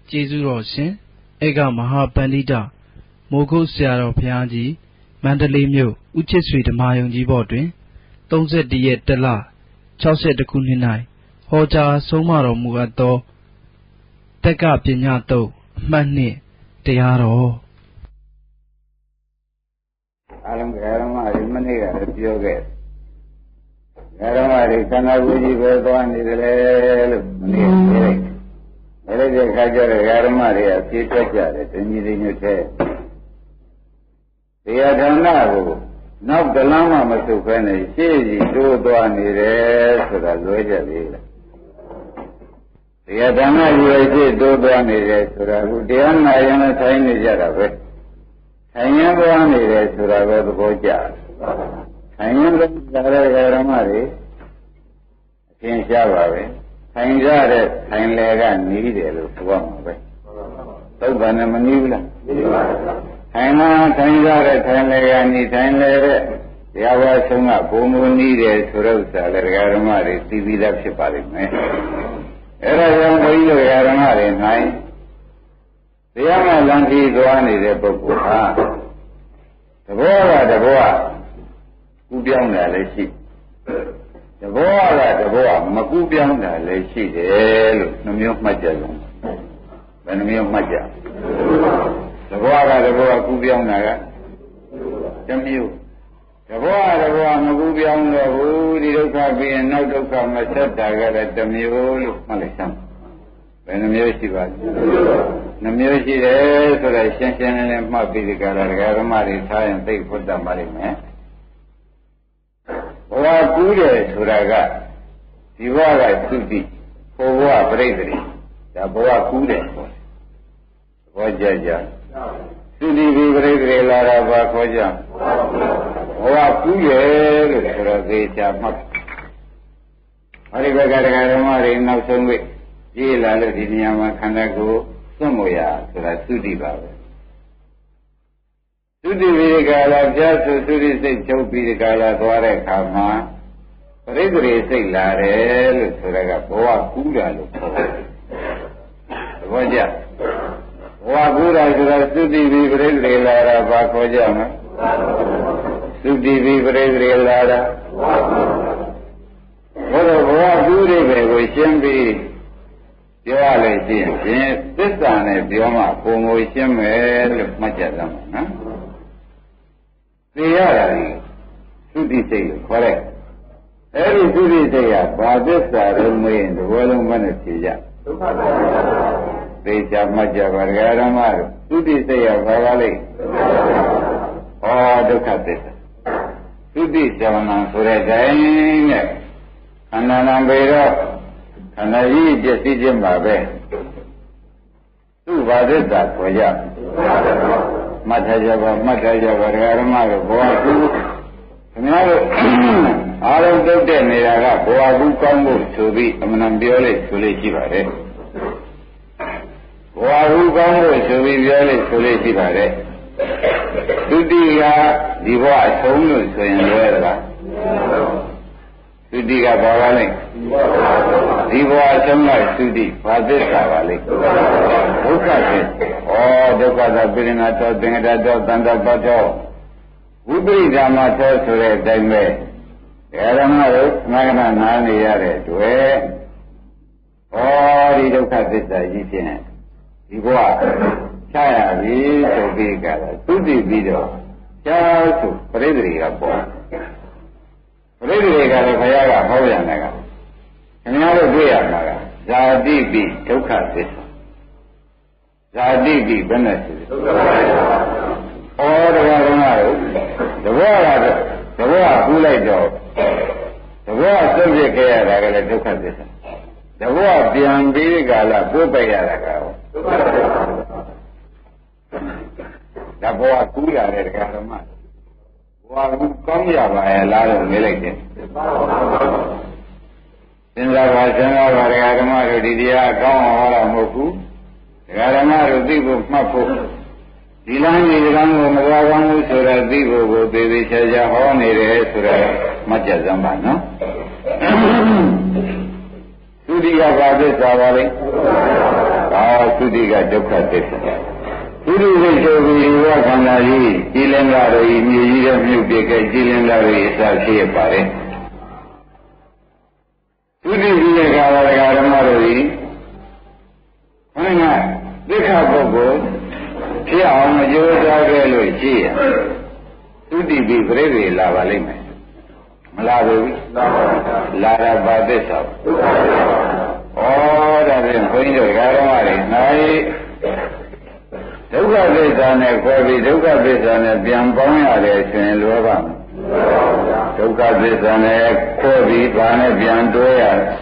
ကျေးဇူးတော်ရှင်ဧကမဟာပန္တိတမိုးကုတ်ဆရာတော်ဘုရားကြီးမန္တလေးမြို့ဦးချစ်ဆွေဓမ္မယုံကြီးဘော်တွင်31ရက်တလ62ခုနှစ်၌ဟောကြားဆုံးမတော်မူအပ်သောတက္ကပညာတုတ်အမှတ်နှင့်တရားတော်အားလုံးဓမ္မတွေမနေ့ကလည်းပြောခဲ့ဓမ္မတွေခန္ဓာကိုယ်ကြီးပဲသွားနေတယ်လို့မနေ့ကပြောလိုက်အဲ့ဒီခါကျတော့ဓမ္မတွေအပြေးထွက်ကြတယ်တဏှီတွေညွတ်တဲ့တရားဌာနကိုနောက်တလမ်းမှမဆုတ်ခဲနဲ့ရှေ့ကြီးတိုးသွားနေတယ်ဆိုတာလွဲကြသေးလားတရားဌာနကြီးရဲ့ရှေ့တိုးသွားနေတယ်ဆိုတာကတရားနာရင်လည်းထိုင်နေကြတာပဲထိုင်ရင်သွားနေတယ်ဆိုတာပဲသဘောကျထိုင်ရင်သွားတဲ့ဓမ္မတွေအရှင်းရှားပါပဲထိုင်ကြတဲ့ထိုင်လေကနီးတယ်လို့ပြောမှာပဲသုဗ္ဗံနဲ့မနီးဘူးလားနီးပါဘူးထိုင်လာထိုင်ကြတဲ့ထိုင်လေကနီးထိုင်လေတဲ့တရားဝါဆုံးကဘုံမနီးတယ်ဆိုတော့ဥစ္စာလေဓမ္မတွေသိပြီးသားဖြစ်ပါလိမ့်မယ်အဲ့ဒါကြောင့်ဘုန်းကြီးတို့ဓမ္မတွေနိုင်တရားမှလမ်းကြီးသွားနေတဲ့ပုဂ္ဂိုလ်ဟာတဘောကတဘောကူပြောင်းတာလည်းရှိတဘောကတဘောမကူပြောင်းတာလည်းရှိတယ်လို့နှမျိုးမှတ်ကြလုံးဘယ်နှမျိုးမှတ်ကြတဘောကတဘောကူပြောင်းတာကတစ်မျိုးတဘောကတဘောမကူပြောင်းတော့ဘူးဒီဒုက္ခပြီးရင်နောက်ဒုက္ခမဆက်တာကလည်းတစ်မျိုးလို့မှတ်လိုက်စမ်းဘယ်နှမျိုးရှိပါလဲနှမျိုးရှိတယ်ဆိုတော့ရှင်းရှင်းလင်းလင်းမှတ်ပြီးဒီကရဓမ္မတွေထားရင်သိဖို့တတ်ပါလိမ့်မယ်ဘဝကူးတယ်ဆိုတာကဒီဘဝကသုတိဘဝပရိသေဒါဘဝကူးတယ်ဆိုတယ်ဘောကြကြသုတိဒီပရိသေလာတာဘာခေါ်ကြဘဝကူးရဲ့လို့ဆိုတော့သေချာမှတ်အဲဒီဘက်ကဓမ္မတွေနောက်ဆုံးဝိရေးလာလို့ဒီနေရာမှာခန္ဓာကိုယ်သွတ်မို့ရဆိုတာသုတိပါပဲသုတိဝိရကာလပြတ်သုတိစိတ်ချုပ်ပြီးဒီကာလသွားတဲ့အခါမှာပရိသေရိစိတ်လာတယ်လို့ဆိုတာကဘဝကူးတာလို့ခေါ်တယ်သဘောကျဘဝကူးတာဆိုတာသုတိဝိပရိသေရိလာတာဘာခေါ်ကြမလဲသုတိဝိပရိသေရိလာတာဘုရားဘဝကူးတဲ့ပဲကိုရှင်းပြီးပြောရလို့ရှိရင်သစ္စာနဲ့ပြောမှပုံမွေရှင်းမယ်လို့မှတ်ကြသမှာနော်သိရတာသုတိစိတ်ကိုခေါ်လိုက်အဲ့ဒီသုတိစိတ်ကဘာသစ္စာလို့မေးရင်ဒီဘဝလုံးမနဲ့ဖြေကြဒုက္ခသစ္စာသိကြမှတ်ကြပါဒကာရမတို့သုတိစိတ်ကဘာပါလိမ့်ဩဒုက္ခသစ္စာသုတိဇဝနံဆိုတဲ့တိုင်နဲ့ခန္ဓာနာပေတော့ခန္ဓာကြီးပျက်စီးခြင်းပါပဲသူ့ဘာသစ္စာခေါ်ကြမှတ်ထားကြပါမှတ်ထားကြပါဒကာရမတို့ဘဝကူခင်ဗျားတို့အားလုံးတုတ်တဲ့နေတာကဘဝကူကောင်းဖို့ဆိုပြီးအမှန်ပြောလိုက်ဆိုလို့ရှိပါတယ်ဘဝကူကောင်းဖို့ဆိုပြီးပြောလိုက်ဆိုလို့ရှိပါတယ်ဒုတိယဒီဘဝအဆုံးလို့ဆိုရင်လွယ်သလားသုတိကဘာပါလဲဒီဘဝဆုံးကသုတိဘာသစ္စာပါလဲဒုက္ခသစ္စာဩဒုက္ခသာပိရိနာတောသင်္ကတတောသန္တပတောဝိပရိဒါမသောဆိုတဲ့အတိုင်းပဲဓမ္မတို့ငါးကနာနားနေရတဲ့တွေ့ဩဒီဒုက္ခသစ္စာကြီးဖြင့်ဒီဘဝချရပြီဆိုပြီးကြတာသုတိပြီးတော့ရှားဆိုပရိသေတွေကပေါ်ပရိသေတွေကလည်းဘုရားကဟောပြန်တယ်ကခင်ဗျားတို့တွေ့ရမှာကဇာတိပိဒုက္ခသစ္စာဇာတိပိဘယ်နဲ့ရှိလဲဒုက္ခသစ္စာဩတရားဓမ္မတို့တဘောကတော့တဘောကူးလိုက်တော့တဘောဆွတ်ပြစ်ခဲ့ရတာကလည်းဒုက္ခသစ္စာတဘောပြန်ပြီးကာလပို့ပရတာကရောဒုက္ခသစ္စာတဘောကူးရတယ်တရားဓမ္မဘဝကူကောင်းရပါရဲ့လားလို့မေးလိုက်တယ်စဉ်းစားပါစဉ်းစားပါတရားဓမ္မတို့ဒီတရားကောင်းအောင်ဟောတာမဟုတ်ဘူးတရားဓမ္မတို့သိဖို့မှတ်ဖို့ဒီလမ်းကြီးကံကိုမသွားကောင်းဘူးဆိုတော့သိဖို့ကိုသေသေးချာချာဟောနေတယ်ဆိုတော့မှတ်ကြစမ်းပါနော်သုတိယဘာသစ္စာပါလဲသုတိကဒုက္ခသစ္စာသုတိစိတ်ဆိုပြီးဒီဘဝခန္ဓာကြီးကြည်လင်လာတော့ဤမြေကြီးတဲ့မြုပ်ပြခဲ့ကြည်လင်လာတော့အစာဖြစ်ရပါတယ်သုတိကြီးရဲ့ကာလဓမ္မတို့ဤခန္ဓာသစ္စာပုဂ္ဂိုလ်ဖြစ်အောင်မကြိုးစားခဲ့လို့ရှိရသုတိပြီးပြိဋိလာပါလိမ့်မယ်မလာဘူးလာတာပါသစ္စာဩဒါဖြင့်ဘုန်းကြီးတို့ဓမ္မတွေနိုင်ဒုက္ခသစ္စာနဲ့ခွဲပြီးဒုက္ခသစ္စာနဲ့ပြန်ပေါင်းရတယ်ဆိုရင်လောဘဒုက္ခသစ္စာနဲ့ခွဲပြီးဘာနဲ့ပြန်တွဲရ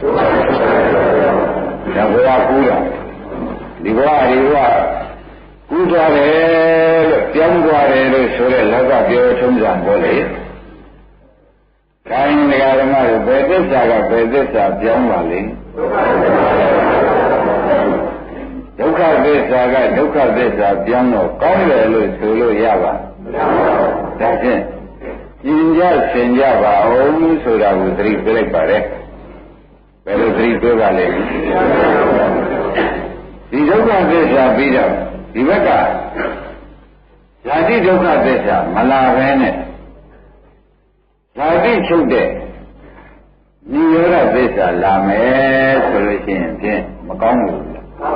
ဒါဘဝကူးတာဒီဘဝကူးသွားတယ်လို့ပြောင်းသွားတယ်လို့ဆိုတဲ့လောကပြောထုံးစံပေါ်လေခိုင်းနေကြဓမ္မတွေဘယ်သစ္စာကဘယ်သစ္စာပြောင်းပါလိမ့်ဒုက္ခသစ္စာကဒုက္ခသစ္စာပြောင်းတော့ကောင်းတယ်လို့ဆိုလို့ရပါဒါဖြင့်ကျင်ကြဆင်ကြပါအောင်ဆိုတာကိုသတိပေးလိုက်ပါလေဘယ်လိုသတိပေးပါလဲဒီဒုက္ခသစ္စာပြီးတော့ဒီဘက်ကဇာတိဒုက္ခသစ္စာမလာဘဲနဲ့ဇာတိချုပ်တဲ့နိရောဓသစ္စာလာမယ်ဆိုလို့ရှိရင်ဖြင့်မကောင်းဘူး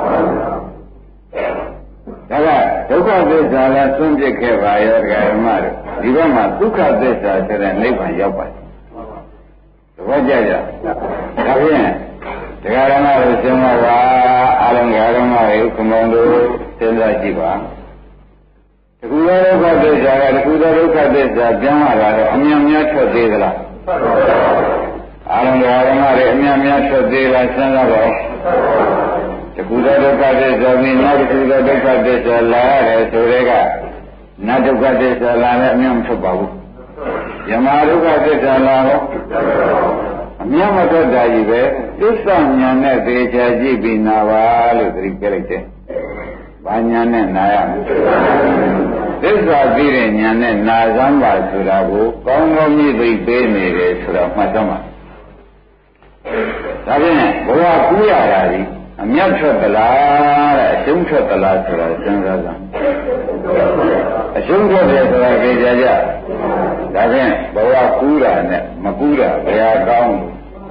ဒါကဒုက္ခသစ္စာလည်းသွန့်ပြစ်ခဲ့ပါရောဓမ္မတို့ဒီဘက်မှာဒုက္ခသစ္စာဆိုတဲ့နိဗ္ဗာန်ရောက်ပါတယ်သဘောကျကြဒါဖြင့်ဓမ္မတို့ရှင်းပါပါအာရုံဓမ္မတွေခမောင်တို့စဉ်းစားကြည့်ပါတခုသောဒုက္ခသစ္စာကတခုသောဒုက္ခသစ္စာပြောင်းလာတော့အမြင်များထွက်သေးသလားအာရုံဓမ္မတွေအမြင်များထွက်သေးလားစဉ်းစားပါတခုသောဒုက္ခသစ္စာပြီးနောက်တစ်ခုသောဒုက္ခသစ္စာလာရတယ်ဆိုတဲ့ကနတ်ဒုက္ခသစ္စာလာလည်းအမြင်မထွက်ပါဘူးယမဒုက္ခသစ္စာလာတော့အမြင်မထွက်တာကြီးပဲသစ္စာဉာဏ်နဲ့သေချာကြည့်ပြီးနာပါလို့သတိပေးလိုက်တယ်။ဘာဉာဏ်နဲ့နာရမလဲ။သစ္စာသိတဲ့ဉာဏ်နဲ့နာစမ်းပါဆိုတာကိုကောင်းကောင်းကြီးသိပေးနေတယ်ဆိုတော့မှတ်သမ်းပါ။ဒါဖြင့်ဘဝကူးရတာဒီအမြတ်ထွက်သလားတဲ့အရှုံးထွက်သလားဆိုတာစဉ်းစားစမ်း။အရှုံးထွက်တယ်ဆိုတာကြကြကြ။ဒါဖြင့်ဘဝကူးတာနဲ့မကူးတာဘယ်ဟာကောင်း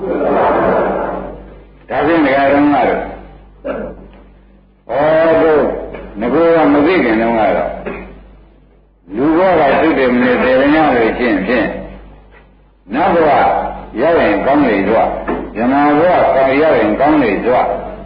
လဲ။ဒါဖြင့်ဓမ္မတို့တို့ငကိုကမသိခင်တုန်းကတော့လူဘောကသိတယ်မလို့တေရညာလို့ရှင်းဖြင့်နောက်ဘဝရောက်ရင်ကောင်းလေတော့ဇနာဘဝကောင်းရောက်ရင်ကောင်းလေတော့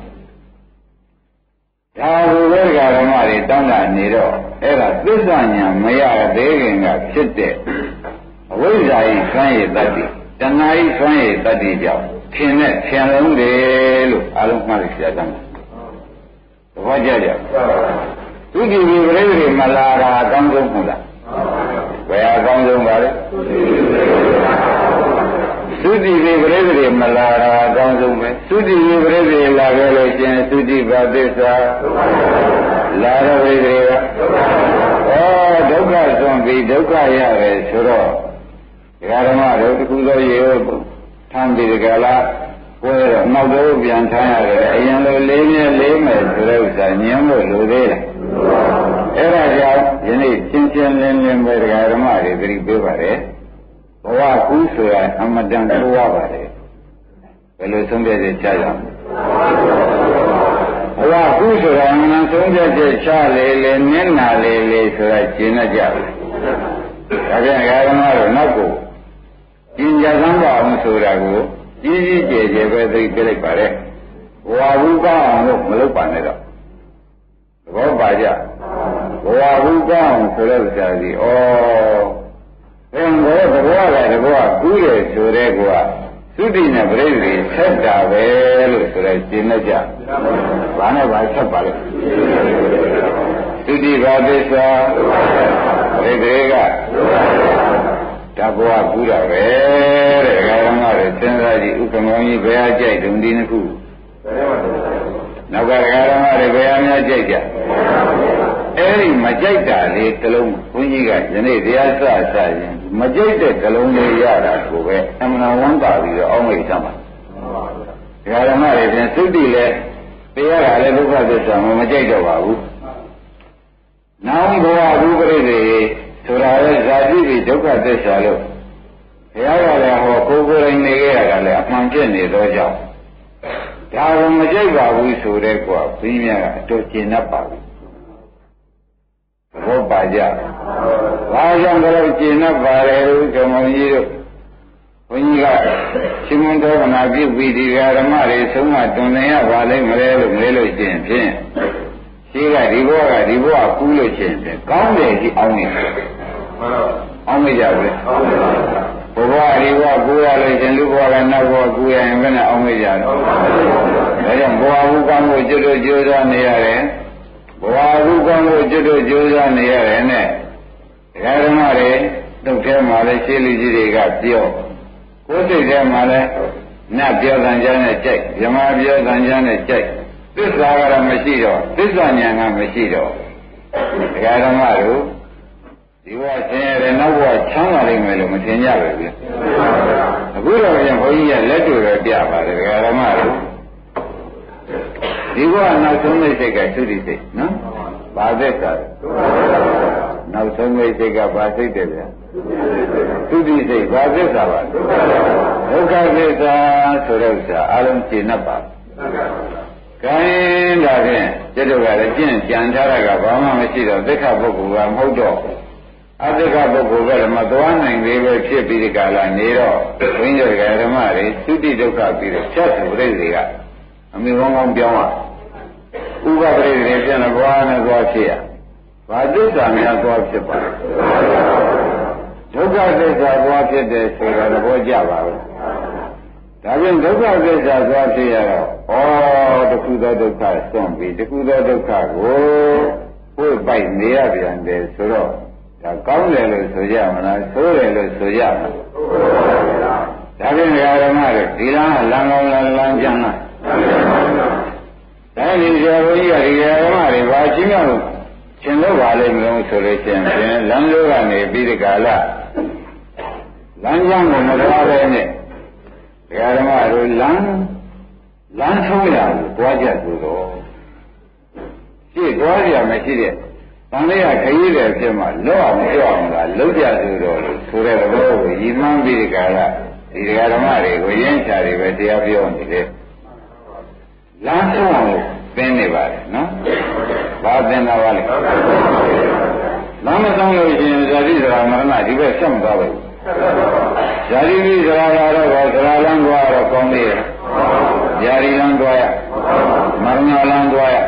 ဒါလိုပဲဓမ္မတွေတောင်းတာနေတော့အဲ့ဒါသစ္စာညာမရသေးခင်ကဖြစ်တဲ့အဝိဇ္ဇာဤဆွမ်းရည်တတ္တိတဏှာဤဆွမ်းရည်တတ္တိကြောင့်ထင်တဲ့ထင်လုံးတယ်လို့အလုံးမှတ်လိုက်ကြတယ်သဘောကျကြသုတိဝိပရိသေမလာတာအကောင်းဆုံးမဟုတ်လားဘယ်အကောင်းဆုံးပါလဲသုတိဝိပရိသေမလာတာအကောင်းဆုံးပဲသုတိဝိပရိသေလာခဲ့လို့ရှင်သုတိပါသစ္စာလာရဝိသေကဒုက္ခသွန်ပြီးဒုက္ခရတယ်ဆိုတော့ဓမ္မတို့တခုသောရေကိုထမ်းပြီးကြလားဘယ်တော့နောက်တော့ပြန်ထမ်းရတယ်အရင်လိုလေးမြဲလေးမယ်ဆိုတဲ့ဥစ္စာညင်းလို့လိုသေးတယ်အဲ့ဒါကြောင့်ယနေ့ချင်းချင်းလင်းလင်းပဲဓမ္မတွေသတိပေးပါတယ်ဘဝကူးဆိုတာအမတန်ဆိုးရပါတယ်ဘယ်လိုဆုံးဖြတ်ချက်ချရမလဲဘဝကူးဆိုတာအမှန်ဆုံးဖြတ်ချက်ချလေလေနင်းနာလေလေဆိုတာရှင်းကြတယ်ဒါပြန်ဓမ္မတို့နောက်ကိုကျင်ကြသမ်းပါအောင်ဆိုတာကိုကြီးကြီးကျယ်ကျယ်ပဲသိပြလိုက်ပါလေဘဝဘူးကောင်းအောင်လို့မလုပ်ပါနဲ့တော့သဘောပါကြဘဝဘူးကောင်းအောင်ဆိုတဲ့ဥစ္စာကြီးဘယ်ဘောသဘောကတဘောကူးတယ်ဆိုတဲ့ကွာသုတိနဲ့ပြိဋိဆက်တာပဲလို့ဆိုတဲ့ရှင်းလိုက်ကြဘာနဲ့ဘာဆက်ပါလဲသုတိဘာသစ္စာပြိဋိကတဘောကူးတာပဲတဲ့ဓမ္မတွေစဉ်းစားကြည့်ဥက္ကမောင်ကြီးဘယ်အကြိုက်တုံဒီနှစ်ခုနောက်ကဓမ္မတွေဘယ်အများကြိုက်ကြအဲ့ဒီမကြိုက်တာလေးတစ်လုံးဘုန်းကြီးကယနေ့တရားစရင်မကြိုက်တဲ့တစ်လုံးလေးရတာကိုပဲအမှန်ဝမ်းသာပြီးတော့အောင်းမိတ်သမ်းပါဓမ္မတွေပြန်သုတိလဲတရားကလည်းဒုက္ခသစ္စာမကြိုက်တော့ပါဘူးနောင်ဘဝဥပရိသေဆိုတာလည်းဇာတိပြီးဒုက္ခသစ္စာလို့ဘုရားကလည်းဟောကိုယ်ကိုယ်တိုင်နေခဲ့ရတာလည်းအမှန်ဖြစ်နေသောကြောင့်ဒါကမကြိုက်ပါဘူးဆိုတဲ့ကွာဘုရားကအတော်ကျင့်တတ်ပါဘူးဘောပါကြဘာကြောင့်တော့ကျင့်တတ်ပါလဲလို့ဓမ္မကြီးတို့ဘုန်းကြီးကရှင်မွန်တော်ကနာပြုပြီးဒီဓမ္မတွေဆုံးမတွင်နေရပါလိမ့်မလဲလို့မေးလို့ရှိရင်ဖြင့်ရှိကဒီဘဝကူးလို့ရှိရင်ဖြင့်ကောင်းတယ်ဒီအောင်းနေတယ်အောင်းမကြဘူးလေဘဝဒီဘဝကူးရလို့ရှင်လူဘဝကနောက်ဘဝကူးရရင်ဘယ်နဲ့အောင်းမကြတော့ဒါကြောင့်ဘဝကူးကောင်းဖို့ကျွတ်တို့ကြိုးစားနေရတယ်ဘဝကူးကောင်းဖို့ကျွတ်တို့ကြိုးစားနေရတယ်နဲ့ဓမ္မတွေတုတ်ထဲမှာလည်းရှင်းလူကြီးတွေကပြောကိုယ်စိတ်ထဲမှာလည်းနတ်ပြောသံကြားနဲ့ကြိုက်ဇမပြောသံကြားနဲ့ကြိုက်သစ္စာကတော့မရှိတော့သစ္စာဉာဏ်ကမရှိတော့ဒကာဓမ္မတို့ဒီဘဝဆင်းရဲတဲ့နောက်ဘဝချမ်းသာလိမ့်မယ်လို့မထင်ကြပဲဗျအခုတော့ပြန်ဘုန်းကြီးကလက်တွေ့ပဲပြပါတယ်ဒကာဓမ္မတို့ဒီဘဝနောက်ဆုံးမိတ်စိတ်ကသုတိစိတ်နော်ဘာသစ္စာနောက်ဆုံးမိတ်စိတ်ကဘာစိတ်တယ်ဗျသုတိစိတ်ဘာသစ္စာပါဒုက္ခသစ္စာဆိုတဲ့ဥစ္စာအလုံးရှင်း납ပါခိုင်းဒါဖြင့်ကျတော့ကလည်းကျင့်ကြံထားတာကဘာမှမရှိတော့သစ္ခပုဂ္ဂိုလ်ကမဟုတ်တော့အသစ္ခပုဂ္ဂိုလ်ကလည်းမသွားနိုင်သေးပဲဖြစ်ပြီးဒီကလာနေတော့ဘုန်းကြီးတို့ဓမ္မတွေသုတိဒုက္ခပြီးတော့ဖြတ်သူပြိတ္တိကအမိကောင်းကောင်းပြောင်းဥပပရိသေပြန်တော့ဘွားနဲ့သွားဖြစ်ရဘာသစ္စာများသွားဖြစ်ပါဒုက္ခသစ္စာသွားဖြစ်တယ်ဆိုတာသဘောကျပါဘူးဒါပြင်ဒုက္ခသစ္စာသွားဖြစ်ရတော့တခုသောဒုက္ခစွန့်ပြီးတခုသောဒုက္ခကိုကိုယ်ပိုက်နေရပြန်တယ်ဆိုတော့ဒါကောင်းတယ်လို့ဆိုကြမလားဆိုးတယ်လို့ဆိုကြမလားဒါပြင်ဓမ္မတွေဒီလမ်းကလမ်းကောင်းလားလမ်းကျမ်းလားဒါဒီဆရာဘုန်းကြီးကဒီဓမ္မတွေဘာရှင်းရလို့ရှင်လို့ပါလိမ့်မလို့ဆိုလို့ရှိရင်လမ်းလို့ကနေပြီးဒီကာလလမ်းကြောင်းကိုမသွားပဲနဲ့ဓမ္မတို့လမ်းဆုံးရကိုတွားကြဆိုတော့ရှေ့တွားရမရှိတဲ့တန်လေးကခရီးတယ်ဖြစ်မှလောအောင်ကြောက်အောင်လားလုံးကြဆိုတော့လို့ဆိုတဲ့သဘောကိုရည်မှန်းပြီးဒီကာလဒီဓမ္မတွေကိုရင်းချတွေပဲတရားပြောနေတယ်လမ်းဆုံးအောင်သင်နေပါတယ်နော်ဘာသင်တာပါလဲလမ်းမဆုံးလို့ရှိရင်ဇာတိဇရာမရဏဒီဘက်ဆက်မသွားဘူးဇာတိဇရာလာတော့ဇရာလမ်းသွားတော့ကောင်းသေးရဲ့ဇာတိလမ်းသွားရမရဏလမ်းသွားရ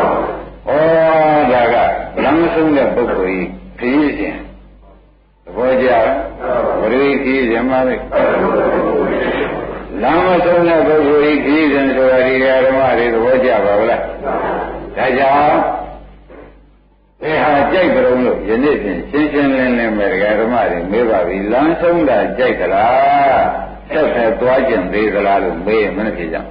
ဒါကလမ်းမဆုံးတဲ့ပုဂ္ဂိုလ်ကြီးခရီးစဉ်သဘောကျဝရိခရီးစဉ်မှာလေလမ်းမဆုံးတဲ့ပုဂ္ဂိုလ်ကြီးခရီးစဉ်ဆိုတာဒီဓမ္မတွေသဘောကျပါဘူးလားဒါကြောင့်ဘယ်ဟာကြိုက်ကြုံလို့ယနေ့ဖြင့်ရှင်းရှင်းလင်းလင်းပဲဓမ္မတွေမေးပါပြီလမ်းဆုံးတာကြိုက်သလားဆက်ဆက်သွားကျင်သေးသလားလို့မေးရင်မနဲ့ဖြစ်ကြ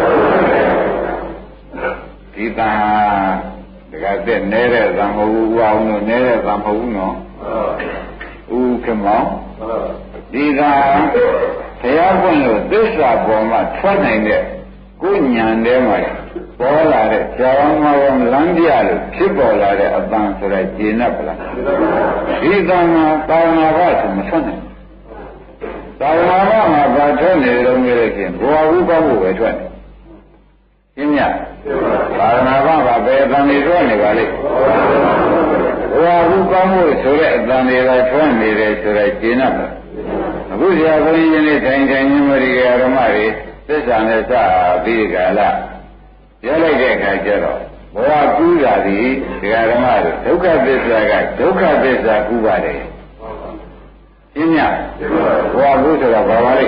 ဒီတန်ဒကာတဲ့နေတဲ့သံမဟုတ်ဘူးအောင်လို့နေတဲ့သံမဟုတ်ဘူးနော်ဦးခမောင်ဒီကဘုရားပွင့်လို့သစ္စာပေါ်မှာထွက်နိုင်တဲ့ကိုဉာဏ်ထဲမှာပေါ်လာတဲ့ဇာဝမဝံလမ်းပြလို့ဖြစ်ပေါ်လာတဲ့အပန်းဆိုတဲ့ကျေနပ်ပလားဒီကံမှာတာဝနာဘဆိုမထွက်နိုင်တာဝနာဘမှာဘာထွက်နေတယ်လို့ပြောလို့ချင်းဘဝဝုကောင်းဖို့ပဲထွက်တယ်ရှင်းညတာဝနာဘကဘယ်အပန်းတွေထွက်နေပါလိမ့်ဘဝဝုကောင်းဖို့ဆိုတဲ့အပန်းတွေကထွက်နေတယ်ဆိုတဲ့ကျေနပ်ပလားအခုဆရာဘုန်းကြီးနဲ့ထိုင်ထိုင်ညမရိဓမ္မတွေသစ္စာနဲ့စပြီးကြလားပြောလိုက်တဲ့အခါကျတော့ဘဝကူးတာဒီဓမ္မတွေဒုက္ခသစ္စာကဒုက္ခသစ္စာကူးပါတယ်ရှင်းညဘဝကူးဆိုတာဘာပါလဲ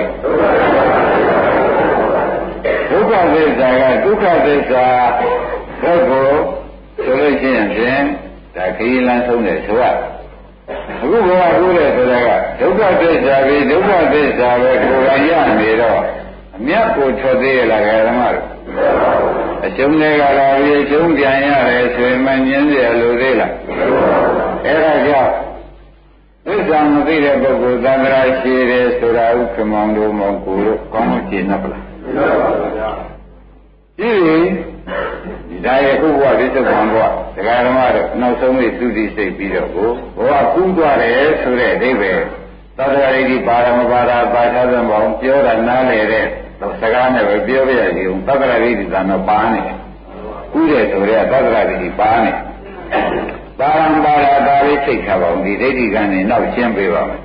ဒုက္ခသစ္စာကဒုက္ခသစ္စာဘက်ကိုဆိုလို့ရှိရင်ဖြင့်ဒါခရီးလမ်းဆုံးတယ်ဆိုရအခုဘဝကူးတယ်ဆိုတာကဒုက္ခသစ္စာပြီးဒုက္ခသစ္စာပဲကိုယ်ကရနေတော့အမြတ်ကိုထွက်သေးရလားဓမ္မတို့အကျုံးတွေကလာပြီးအကျုံးပြန်ရတယ်ဆိုရင်မငင်းရလို့သေးလားအဲ့ဒါကြောင့်သစ္စာမသိတဲ့ပုဂ္ဂိုလ်သံဃာရှိတယ်ဆိုတာဥက္ကမောင်တို့မောင်ကိုတို့ကောင်းလို့ရှင်း납ပလားရှင်းပြီဒါရခုဘဝပြစ္ဆုတ်ဘဝဒကာဓမ္မတို့နောက်ဆုံးနေ့သုတိစိတ်ပြီးတော့ကိုဘဝကူးသွားတယ်ဆိုတဲ့အဓိပ္ပာယ်သတ္တဝါရိတိပါရမပါဒပါဠသံပေါင်းပြောတာနားလေတဲ့စကားနဲ့ပဲပြောပြရစီအောင်သတ္တဝါရိတိသာတော့ပါနေတယ်ကူးတယ်ဆိုတဲ့သတ္တဝါရိတိပါနေပါရမပါဒဒါလေးသိထားပါဦးဒီဒိဋ္ဌိကနေနောက်ရှင်းပေးပါမယ်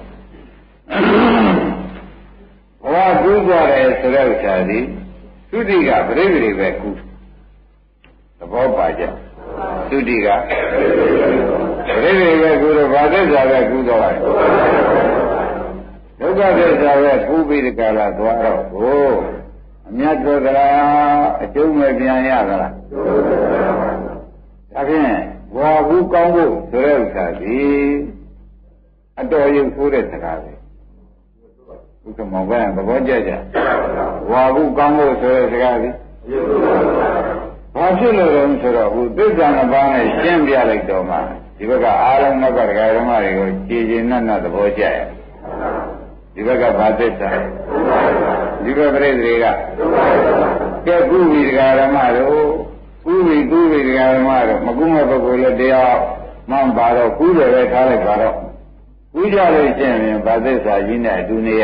ဘဝကူးသွားတယ်ဆိုတဲ့ဥစ္စာဒီသုတိကပြိပရိပဲကူးသဘောပါကြသုတိကပြိပရိပဲကူးတော့ဗာသစ္စာပဲကူးတော့တယ်ဒုက္ခသစ္စာပဲကူးပြီးဒီကလာသွားတော့ဟိုအမြတ်တော်ကလားအကျုံးမဲ့ပြန်ရသလားဒါဖြင့်ဘဝကူးကောင်းဖို့ဆိုတဲ့ဥစ္စာဒီအတော်ရုပ်ဆိုးတဲ့စကားပဲဥက္ကမောင်ကသဘောကျကြဝါဟုကောင်းဖို့ဆိုတဲ့စကားကြီးဘာဖြစ်လို့လဲဆိုတော့ဟိုသစ္စာနှစ်ပါးနဲ့ရှင်းပြလိုက်တော့မှဒီဘက်ကအာရုံနောက်ကဒကာဓမ္မတွေကိုကြည်ကျင်နတ်သဘောကျရဒီဘက်ကဘာသစ္စာဒီဘက်ပြိတ္တိကကဲကုဝိဒကာဓမ္မတို့ကုဝိဒကာဓမ္မတို့မကုမဲ့ပုဂ္ဂိုလ်လည်းတရားမှန်ပါတော့ကုတယ်ပဲထားလိုက်ပါတော့ကုကြလို့ရှင်းရင်ဘာသစ္စာကြီးနဲ့အတူနေရ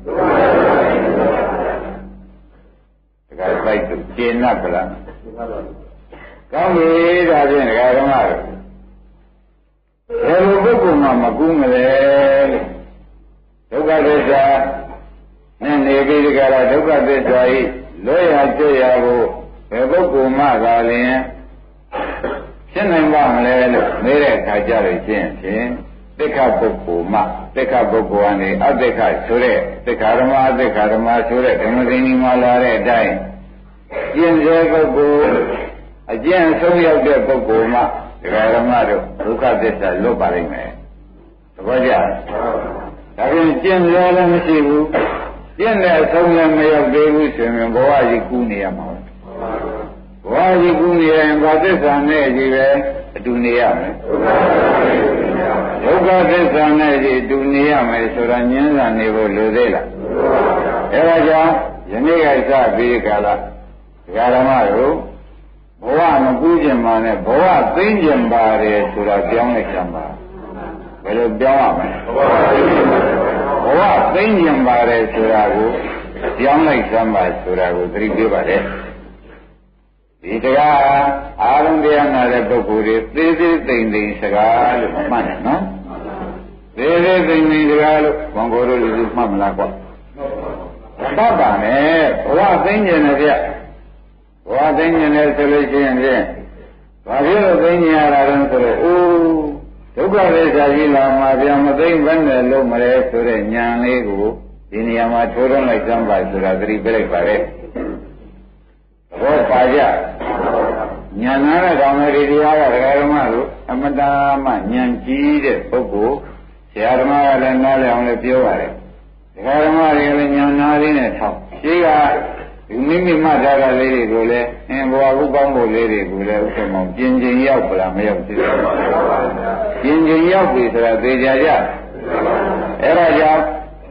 ဒကာပိုက်သူရှင်း납ဗလားကောင်းပြီဒါဖြင့်ဒကာဓမ္မတို့ဘယ်လိုပုဂ္ဂိုလ်မှမကူးမလဲဒုက္ခသစ္စာနဲ့နေပြီးဒီကရာဒုက္ခသစ္စာဤလွဲရကျွရကိုဘယ်ပုဂ္ဂိုလ်မှသာလျှင်ရှင်းနိုင်ပါမလဲလို့မေးတဲ့အခါကျလို့ရှင်းဖြင့်သိက္ခပုဂ္ဂိုလ်မှသိက္ခပုဂ္ဂိုလ်ကနေအသိက္ခဆိုတဲ့သိက္ခာဓမ္မအသိက္ခာဓမ္မဆိုတဲ့ဓမ္မသင်္နီမှာလာတဲ့အတိုင်းကျင့်စေပုဂ္ဂိုလ်အကျင့်ဆုံးရောက်တဲ့ပုဂ္ဂိုလ်မှဒကာဓမ္မတို့ဒုက္ခသစ္စာလွတ်ပါလိမ့်မယ်သဘောကျဒါဖြင့်ကျင့်စေလည်းမရှိဘူးကျင့်တဲ့အဆုံးလည်းမရောက်သေးဘူးဆိုရင်ဘဝကြီးကူးနေရမှာဘဝကြီးကူးနေရင်ဘာသစ္စာနဲ့ကြီးပဲအတူနေရမယ်ဒုက္ခသစ္စာနဲ့ကြီးအတူနေရမယ်ဆိုတာဉာဏ်သာနေဖို့လိုသေးလားအဲဒါကြောင့်ယနေ့ကစပြီးကာလဒကာဓမ္မတို့ဘဝမကူးခြင်းမှနဲ့ဘဝသိမ့်ခြင်းပါတယ်ဆိုတာပြောင်းလိုက်ကြပါဘယ်လိုပြောင်းရမလဲဘဝသိမ့်ခြင်းပါတယ်ဆိုတာကိုပြောင်းလိုက်ကြပါဆိုတာကိုသတိပြုပါလေဒီတရားအာရုံတရားနာတဲ့ပုဂ္ဂိုလ်တွေသေးသေးသိမ့်သိမ့်စကားလို့မှတ်တယ်နော်သေးသေးသိမ့်သိမ့်စကားလို့ဘုံကိုယ်တို့လူမှတ်မလားကွာသတ်ပါနဲ့ဘဝသိမ့်ခြင်းနဲ့ပြဘဝသိမ့်ခြင်းနဲ့ဆိုလို့ရှိရင်ဖြင့်ဘာဖြစ်လို့သိမ့်ကြရတာလဲဆိုတော့အိုးဒုက္ခသစ္စာကြီးလာမှပြန်မသိမ့်ဘဲနဲ့လုံးမလဲဆိုတဲ့ဉာဏ်လေးကိုဒီနေရာမှာထိုးထွန်းလိုက်စမ်းပါဆိုတာသတိပေးလိုက်ပါလေဘောပါကြဉာဏ်နာတဲ့ကောင်တွေတရားကဒကာဓမ္မတို့အမတမဉာဏ်ကြီးတဲ့ပုဂ္ဂိုလ်ဆရာဓမ္မကလည်းနားလည်အောင်လည်းပြောပါတယ်ဒကာဓမ္မတွေလည်းဉာဏ်နာလေးနဲ့ထောက်ရှိကဒီမိမိမှတ်ထားတာလေးတွေကိုလည်းဘဝကုကောင်းဖို့လေးတွေကိုလည်းဥစ္စာမောင်ပြင်ကျင်ရောက်ပလားမရောက်သေးဘူးပြင်ကျင်ရောက်ပြီဆိုတာသိကြကြအဲဒါကြောင့်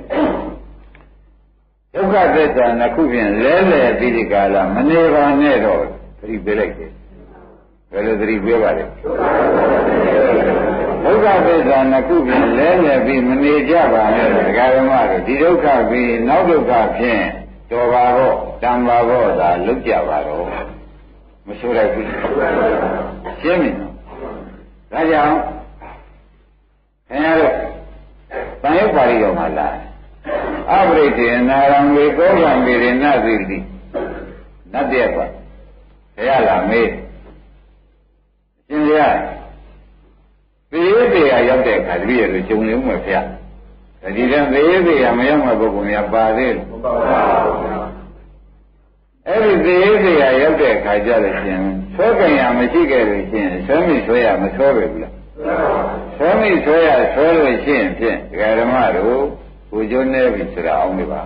ဒုက္ခသစ္စာနှစ်ခုဖြင့်လဲလှယ်ပြီးဒီကာလမနေပါနဲ့တော့သတိပေးလိုက်တယ်ဘယ်လိုသတိပေးပါလဲဒုက္ခသစ္စာနှစ်ခုဖြင့်လဲလှယ်ပြီးမနေကြပါနဲ့ဒကာဓမ္မတို့ဒီဒုက္ခပြီးနောက်ဒုက္ခဖြင့်တော်ပါတော့တန်ပါတော့သာလွတ်ကြပါတော့မဆိုရဘူးရှင်းပြီနော်ဒါကြောင့်ခင်ဗျားတို့တန်ရုပ်ပါဠိတော်မှာလာအပရိဒေနာရံဝေကောကံဝေရဏသီတိနတ်တဲ့ပါဘယ်ရလာမေးရှင်ရသေသေးရရောက်တဲ့အခါတပည့်ရလို့ဂျုံနေဦးမယ်ဗျာဒီတည်းသေသေးရမရောက်မဲ့ပုဂ္ဂိုလ်များပါသေးလို့မပါဘူးအဲ့ဒီသေသေးရရောက်တဲ့အခါကျလို့ရှင်ဆွဲကြင်ရမရှိခဲ့လို့ရှင်ဆွဲမိဆွဲရမဆွဲပဲဘူးလားဆွဲမိဆွဲရဆွဲလို့ရှိရင်ဖြင့်ဒကာဓမ္မတို့ကိုကျိုးနေပြီဆိုတာအောင်နေပါ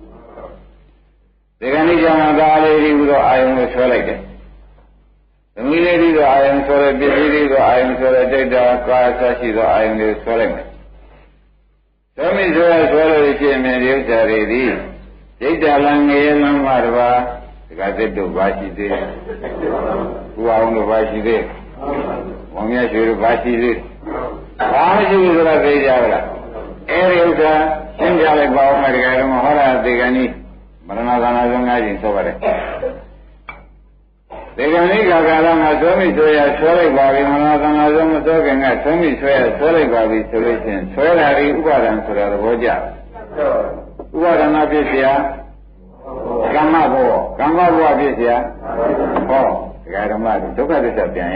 ဒီကနေ့ကျမှဒါလေးဒီလိုအာယုံကိုဆွဲလိုက်တယ်သမီးလေးဒီလိုအာယုံဆွဲတဲ့ပစ္စည်းလေးကိုအာယုံဆွဲတဲ့ဒိဋ္ဌာကာသရှိသောအာယုံလေးဆွဲလိုက်မယ်ဆွဲမိဆွဲရဆွဲလို့ရှိရင်ဒီဥစ္စာတွေဒီဒိဋ္ဌာလံငရေလံမှာတပါဒကသစ်တို့ဘာရှိသေးလဲဥအောင်တို့ဘာရှိသေးမောင်မြတ်ရွှေတို့ဘာရှိသေးဘာမရှိဘူးဆိုတာသိကြလားအဲဒီဥစ္စာရှင်းပြလိုက်ပါဦးမယ်တရားတော်မှာဟောတာသေကံဤမရဏသာနာဆုံး၅ချိန်ဆိုပါတယ်သေကံဤကာလမှာသွမိဆွဲရဆွဲလိုက်ပါပြီမရဏသာနာဆုံးမစောခင်ကသွမိဆွဲရဆွဲလိုက်ပါပြီဆိုလို့ရှိရင်ဆွဲတာဒီဥပါဒံဆိုတာသဘောကျဥပါဒနာဖြစ်เสียကမ္မဘောဖြစ်เสียဟောတရားဓမ္မဒုက္ခသစ္စာပြန်ရ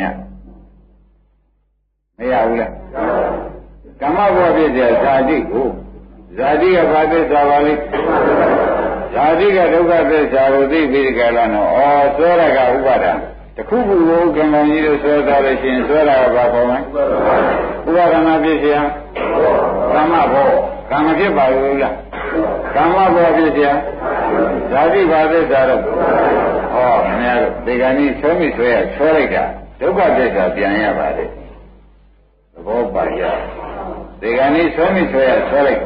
မရဘူးလားကမ္မဘောဖြစ်เสียဇာတိကိုဇာတိကဘာသစ္စာပါလိဇာတိကဒုက္ခသစ္စာကိုသိပြီးကြလားနော်ဩဆွဲရကဥပါဒံတခုခုကိုကံကောင်းကြီးလို့ဆွဲထားလို့ရှိရင်ဆွဲရကဘာခေါ်မလဲဥပါဒနာဖြစ်เสียကမ္မဘောကံမဖြစ်ပါဘူးလားကမ္မဘောဖြစ်เสียဇာတိဘာသစ္စာတော့ဟောမင်းတို့ဒီကနေ့ဆွဲမိဆွဲရဆွဲလိုက်တာဒုက္ခသစ္စာပြန်ရပါလေသဘောပါရဒီကနေ့ဆွဲမိဆွဲရဆွဲလိုက်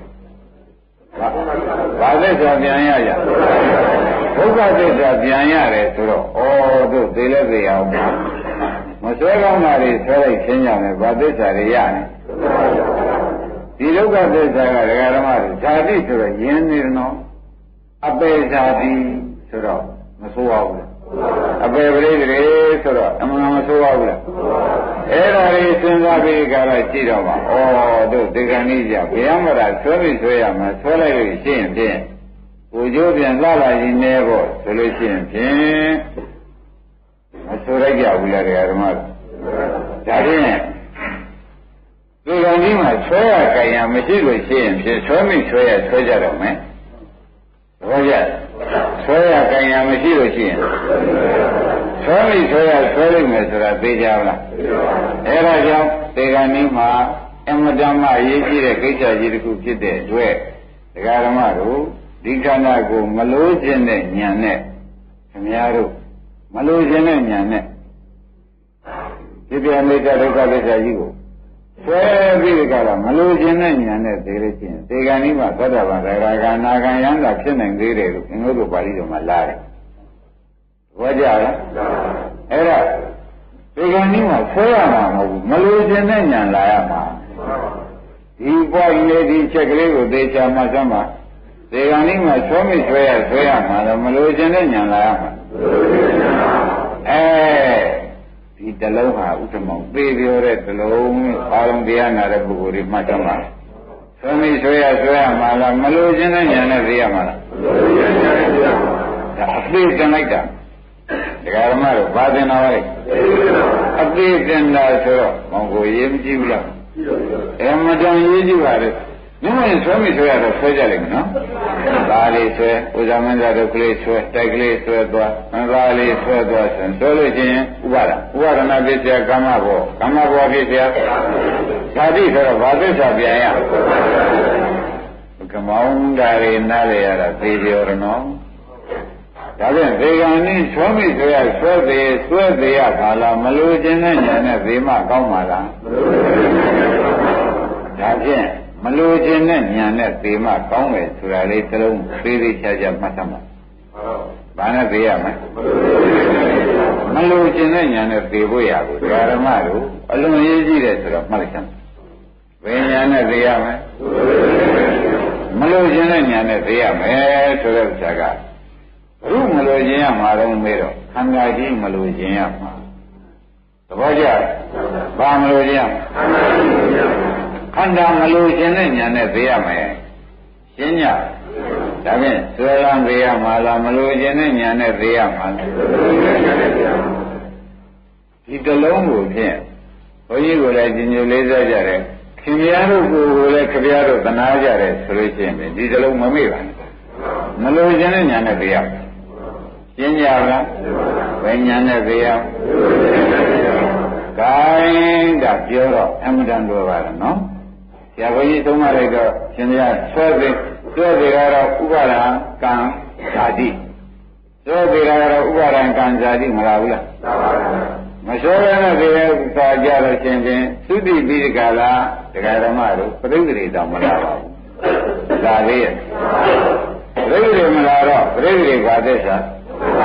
ဘာသစ္စာပြန်ရရဒုက္ခသစ္စာပြန်ရတယ်ဆိုတော့ဩတို့သိလဲသိအောင်မဆွဲကောင်းတာတွေဆွဲလိုက်ချင်းကြောင့်လည်းဘာသစ္စာတွေရတယ်ဒီဒုက္ခသစ္စာကဒကာဓမ္မတွေဇာတိဆိုတော့ယဉ်နေတယ်နော်အပေဇာတိဆိုတော့မဆိုးပါဘူးအပေပရိသေဆိုတော့အမှန်မဆိုးပါဘူးလားအဲ့ဒါလေးစဉ်းစားပြီးကြတော့ကြည့်တော့ပါဩတို့ဒီကနေ့ကြဘုရားမရာဆွဲပြီးဆွဲရမှာဆွဲလိုက်လို့ရှိရင်ဖြင့်ကိုကျိုးပြန်လှလာရင်နေဖို့ဆိုလို့ရှိရင်ဖြင့်မဆိုးလိုက်ကြဘူးလားဓမ္မဒါဖြင့်ဒီကနေ့မှာဆွဲရကြင်ရမရှိလို့ရှိရင်ဖြင့်ဆွဲမိဆွဲရဆွဲကြတော့မယ်သဘောကျဆွဲရကြင်ရမရှိလို့ရှိရင်ဆွဲမိဆွဲရဆွဲလိုက်မယ်ဆိုတာသိကြလားအဲဒါကြောင့်ဒီကနေ့မှာအမတ္တမအရေးကြီးတဲ့ကိစ္စကြီးတစ်ခုဖြစ်တဲ့အတွက်ဒကာဓမ္မတို့ဒီခန္ဓာကိုမလို့ခြင်းတဲ့ဉာဏ်နဲ့ခင်ဗျားတို့မလို့ခြင်းတဲ့ဉာဏ်နဲ့ဒီပြမိတ္တဒုက္ခသစ္စာကြီးကိုဆွဲပြီးကြတာမလို့ခြင်းတဲ့ဉာဏ်နဲ့သိလို့ရှိရင်ဒီကနေ့မှာသောတာပန်သရဂါနာဂံယန္တာဖြစ်နိုင်သေးတယ်လို့အင်္ဂုတ္တပါဠိတော်မှာလာတယ်။ဘောကြလား။အဲ့ဒါဒီကနေ့မှာဆွဲရမှာမဟုတ်ဘူးမလို့ခြင်းတဲ့ဉာဏ်လာရမှာဒီပွားကြီးလေးဒီချက်ကလေးကိုသေချာမှတ်စမ်းပါဒီကနေ့မှာဆွဲမိဆွဲရမှာတော့မလို့ခြင်းတဲ့ဉာဏ်လာရမှာဒီတလုံးဟာဥဒ္ဓမောင်ပြေပြောတဲ့တလုံးအားလုံးတရားနာတဲ့ပုဂ္ဂိုလ်တွေမှတ်တော့မှာဆွေးမိဆွေးရမှာလားမလို့ခြင်းတဲ့ဉာဏ်နဲ့သိရမှာလားဒါအသေးတင်လိုက်တာဒကာဓမ္မတို့ဘာသင်တာလဲအသေးတင်တာဆိုတော့မောင်ကိုရေးမကြည့်ဘူးလားမတန်ရေးကြည့်ပါလေမြင်ရင်ဆွဲမိဆွဲရတော့ဆွဲကြလိမ့်မယ်နော်ဒါလေးဆွဲဥဇာမင်းသားတို့ကလေးဆွဲတိုက်ကလေးဆွဲသွားမင်းသားလေးဆွဲသွားဆိုလို့ချင်းဥပါဒနာဖြစ်เสียကမ္မဘောဖြစ်เสียဇာတိဆိုတော့ဘာသစ္စာပြန်ရကမောင်းတာတွေနားလေရတာသေပြောရနော်ဒါဖြင့်သေကံဤဆွဲမိဆွဲရဆွဲသေးရပါလားမလို့ခြင်းတဲ့ဉာဏ်နဲ့သေမကောင်းပါလားဒါဖြင့်မလို့ခြင်းနဲ့ဉာဏ်နဲ့သေမကောင်းတယ်ဆိုတာလေးသလုံးသေးသေးချာချာမှတ်သမှာဘာနဲ့သေရမလဲမလို့ခြင်းနဲ့ဉာဏ်နဲ့သေဖို့ရကိုဓမ္မတို့အလွန်ရေးကြည့်တယ်ဆိုတော့မှတ်လိုက်စမ်းဘယ်ဉာဏ်နဲ့သေရမလဲမလို့ခြင်းနဲ့ဉာဏ်နဲ့သေရမယ်ဆိုတဲ့ဥစ္စာကဘုမလို့ခြင်းရမှာတော့မေးတော့ခန္ဓာကြီးမလို့ခြင်းရမှာသဘောကျဘာမလို့ခြင်းရခန္ဓာမလို့ခြင်းနဲ့ညာနဲ့သိရမယ်ရှင်းညဒါဖြင့်ဆွဲလန်းသိရမှာလားမလို့ခြင်းနဲ့ညာနဲ့သိရမှာလားဒီတလုံးကိုဖြင့်ဘုန်းကြီးကိုလည်းဒီညိုလေးစားကြတယ်ခင်ဗျားတို့ကိုလည်းခင်ဗျားတို့သနာကြတယ်ဆိုလို့ရှိရင်ဒီတလုံးမမေ့ပါနဲ့မလို့ခြင်းနဲ့ညာနဲ့သိရမယ်ရှင်းကြလားဘယ်ညာနဲ့သိရကိုင်းဒါပြောတော့အမှန်တန်တော်ပါလားနော်ဆရာဘုန်းကြီးသုံးမလိုက်တော့ရှင်ဗျာဆွဲသေးကတော့ဥပါဒံကံဇာတိဆွဲသေးကတော့ဥပါဒံကံဇာတိမလားဘူးလားမလျှောရတဲ့ဒီသာကြတော့ရှင်ဖြင့်သုတိပိဒကလာဒကာဓမ္မတို့ပြိဋ္ဌိတောင်မလာပါဘူးလာသေးရဲ့ပြိဋ္ဌိမလာတော့ပြိဋ္ဌိဘာသစ္စာ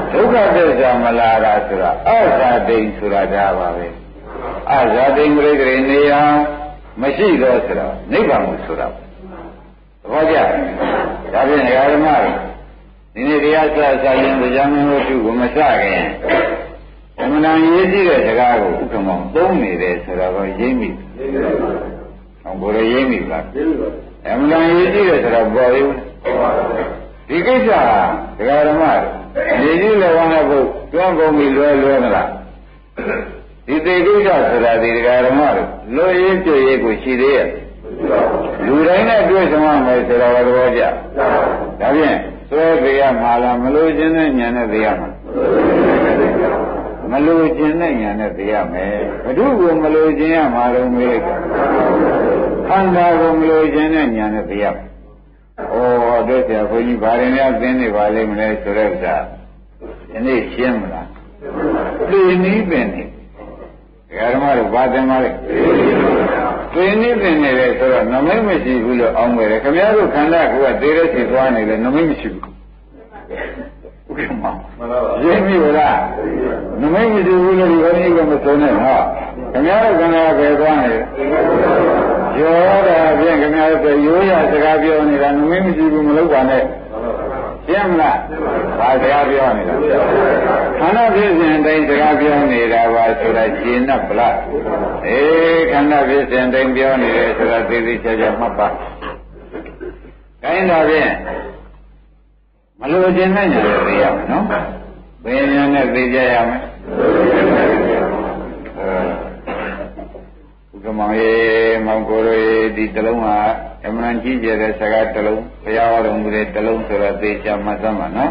ဒုက္ခသစ္စာမလာတာဆိုတာအဇာတိန်ဆိုတာဒါပါပဲအဇာတိန်ပြိတ္တိနေရာမရှိတော့ဆိုတော့နိဗ္ဗာန်ကိုဆိုတာသဘောကျဒါဖြင့်ဓမ္မဒီနေ့တရားစစရင်တရားမင်းတို့ကိုမစခင်အမှန်တန်ရေးကြည့်တဲ့စကားကိုဥက္ကမောင်သုံးနေတယ်ဆိုတော့ရိပ်မိ။ဟောဘယ်လိုရိပ်မိလား။အမှန်တန်ရေးကြည့်တယ်ဆိုတော့ပေါ်ရုံဒီကိစ္စဟာဓမ္မနေကြီးလည်းဝမ်းတဲ့ဘုကျွမ်းကုန်ပြီလွယ်မလား။ဒီသိကိစ္စဆိုတာဒီဓမ္မတို့လွယ်ရေးပြည့်ရေးကိုရှိသေးရဲ့။လူတိုင်းနဲ့တွေ့ဆုံရမယ်ဆိုတော့သဘောကျ။ဒါဖြင့်သွဲသေးရမှာလားမလို့ခြင်းနဲ့ညာနဲ့သေးရမှာမလို့ခြင်းနဲ့ညာနဲ့သေးရမယ်ဘု து ကိုမလို့ခြင်းရမှာတော့မေးလိုက်တာခန္ဓာကိုမလို့ခြင်းနဲ့ညာနဲ့သေးရမယ်ဩတို့ဆရာဘုန်းကြီးဘာရင်များသိနေပါလိမ့်မလဲဆိုတဲ့ဥစ္စာဒီနေ့ရှင်းမလားသိနည်းပင်နေဓမ္မတို့ဘာသင်ပါလဲသိနည်းပင်နေတယ်ဆိုတော့နမိတ်မရှိဘူးလို့အောင်းမယ်ခင်ဗျားတို့ခန္ဓာကသေးတဲ့စီသွားနေတယ်နမိတ်မရှိဘူးဥက္ကမရင်းပြီလားနမိတ်မရှိဘူးလို့ဒီဘုန်းကြီးကမဆုံးနဲ့ဟာခင်ဗျားတို့ခန္ဓာကပဲသွားနေတယ်ရောတာဖြင့်ခင်ဗျားတို့ရိုးရစကားပြောနေတာနမိတ်မရှိဘူးမလုပ်ပါနဲ့ရှင်းမလားဘာစကားပြောနေတာခန္ဓာဖြစ်စဉ်တိုင်းစကားပြောနေတာပါဆိုတာရှင်း납ဗလားအေးခန္ဓာဖြစ်စဉ်တိုင်းပြောနေတယ်ဆိုတာသိသိချာချာမှတ်ပါခိုင်းတော့ဖြင့်မလို့ခြင်းနဲ့ညာသိရမယ်နော်ဘယ်ညာနဲ့သိကြရမလဲဥက္ကမောင်ရေမောင်ကိုရေဒီတလုံးဟာအမှန်ကြီးကျယ်တဲ့စကားတလုံးဘုရားဟောတော်မူတဲ့တလုံးဆိုတော့သိချာမှတ်သမှာနော်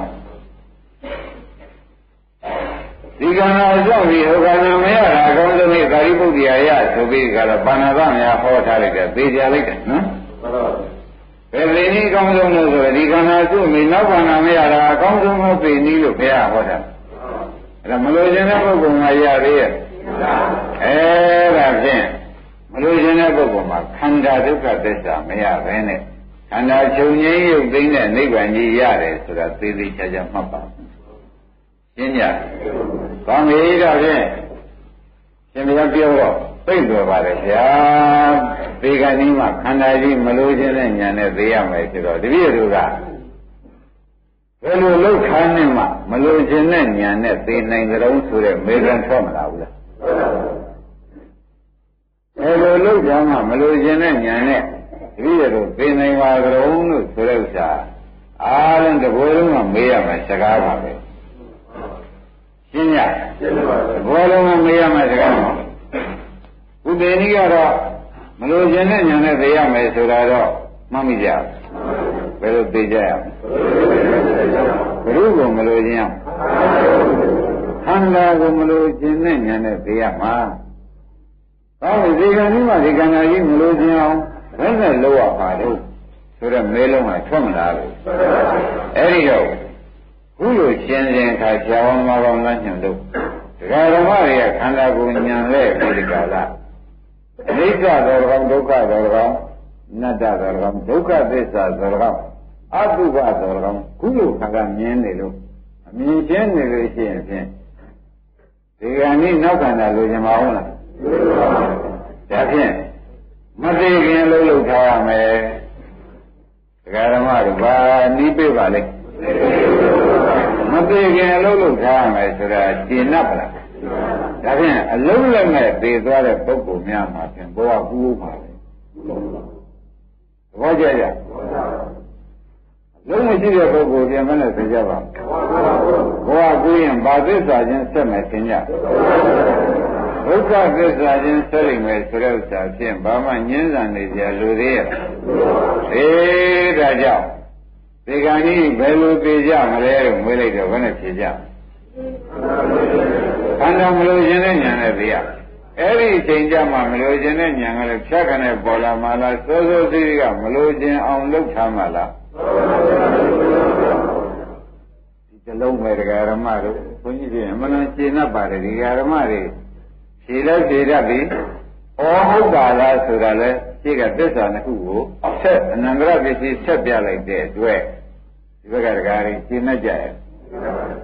ဒီကံအကြောင်းဒီဟောကံမရတာအကောင်းဆုံးဒီကာရိပုတ္တိယရဆိုပြီးကတော့ပါဏာသများဟောထားလိုက်တယ်သိကြလိုက်တယ်နော်ဘယ်လိုနည်းကောင်းဆုံးလို့ဆိုတော့ဒီကံအစုမိနောက်ပါဏာမရတာအကောင်းဆုံးဟုတ်ပြီနည်းလို့ဘုရားဟောတာအဲ့ဒါမလို့ခြင်းတဲ့ပုဂ္ဂိုလ်ကရသေးရဲ့အဲ့ဒါဖြင့်မလို့ခြင်းတဲ့ပုဂ္ဂိုလ်မှာခန္ဓာဒုက္ခသစ္စာမရဘဲနဲ့ခန္ဓာချုပ်ငြိမ်းရုပ်သိမ်းတဲ့နိဗ္ဗာန်ကြီးရတယ်ဆိုတာသိသိချာချာမှတ်ပါရှင်းကြ။ကောင်းပြီတော့ဖြင့်ရှင်ဘုရားပြောတော့သိတော်ပါတယ်ဗျာ။ဒီကနေ့မှခန္ဓာကြီးမလို့ခြင်းနဲ့ညာနဲ့သိရမယ်ဆိုတော့တပည့်တို့ကဘယ်လိုလောက်ခန်းနဲ့မှမလို့ခြင်းနဲ့ညာနဲ့သိနိုင်ကြုံဆိုတဲ့မေရန်ထွက်မလာဘူးလား။ဘယ်လိုလောက်ကြမှမလို့ခြင်းနဲ့ညာနဲ့တပည့်တို့သိနိုင်ပါကြုံလို့ဆိုတဲ့ဥစ္စာအားလုံးတဘောလုံးကမေးရမယ်စကားပါပဲ။ရှင်းရဘောလုံးကမေးရမယ်စကားဥဒေနိကတော့မလို့ခြင်းနဲ့ညာနဲ့သိရမယ်ဆိုတာတော့မှတ်မိကြဘယ်လိုသိကြရမလဲဘုရုကိုမလို့ခြင်းခန္ဓာကိုမလို့ခြင်းနဲ့ညာနဲ့သိရမှာဟောဒီကံကြီးမှဒီကံကြီးမလို့ခြင်းအောင်ဘယ်နဲ့လောက်ရပါတော့ဆိုတော့မဲလုံးကထွက်မလာဘူးအဲ့ဒီတော့ခုလိုရှင်းရှင်းခါကျောင်းမှာကောင်းလားညွှန်တော့ဒကာဓမ္မတွေကခန္ဓာကိုယ်ညံလဲဒီကာလအနိစ္စသောကောင်ဒုက္ခသောကောင်အနတ္တသောကောင်ဒုက္ခသစ္စာသောကောင်အတုပသောကောင်ခုလိုခန္ဓာမြင်နေလို့အမြင်ချင်းနေလို့ရှိရင်ဖြင့်ဒီကံนี้နောက်ခန္ဓာလိုချင်မအောင်လားဒါဖြင့်မသိခင်လို့ထားရမယ်ဒကာဓမ္မတို့ဘာနီးပြပါလိမ့်မသိခင်အလုပ်လုပ်ထားရမယ်ဆိုတာရှင်း납လားဒါဖြင့်အလုံးလုံးနဲ့သိသွားတဲ့ပုဂ္ဂိုလ်များမှာဖြင့်ဘဝကူးပါလေသဘောကျကြလုံးမရှိတဲ့ပုဂ္ဂိုလ်ပြန်မနဲ့သိကြပါဘဝကူးရင်ဘာသစ္စာချင်းဆက်မယ်သင်ကြဒုက္ခသစ္စာချင်းဆက်နိုင်မယ်ဆိုတဲ့ဥစ္စာဖြင့်ဘာမှညှင်းဆန်နေကြလူသေးရဲ့ဒါကြောင့်ဒီကံကြီးဘယ်လိုသိကြမလဲလို့မွေးလိုက်တော့ဘယ်နဲ့ဖြေကြခန္ဓာမလို့ခြင်းနဲ့ညာနဲ့သိရအဲ့ဒီအချိန်ကြမှာမလို့ခြင်းနဲ့ညာကလည်းဖြတ်ခနဲ့ပေါ်လာမှလားစိုးစိုးစိကမလို့ခြင်းအောင်လုပ်ထားမှလားဒီတလုံးပဲဒကာရမတို့ဘုန်းကြီးတွေအမှန်တန်ရှင်း납ပါတယ်ဒီဒကာရမတွေဖြေလိုက်ဖြေတတ်ပြီဩဟုတ်ပါလားဆိုတာလဲရှိကသစ္စာနှစ်ခုကိုဆက်အနန္တရပစ္စည်းဆက်ပြလိုက်တဲ့အတွက်ဒီဘက်ကဒကာတွေရှင်း납ကြရဲ့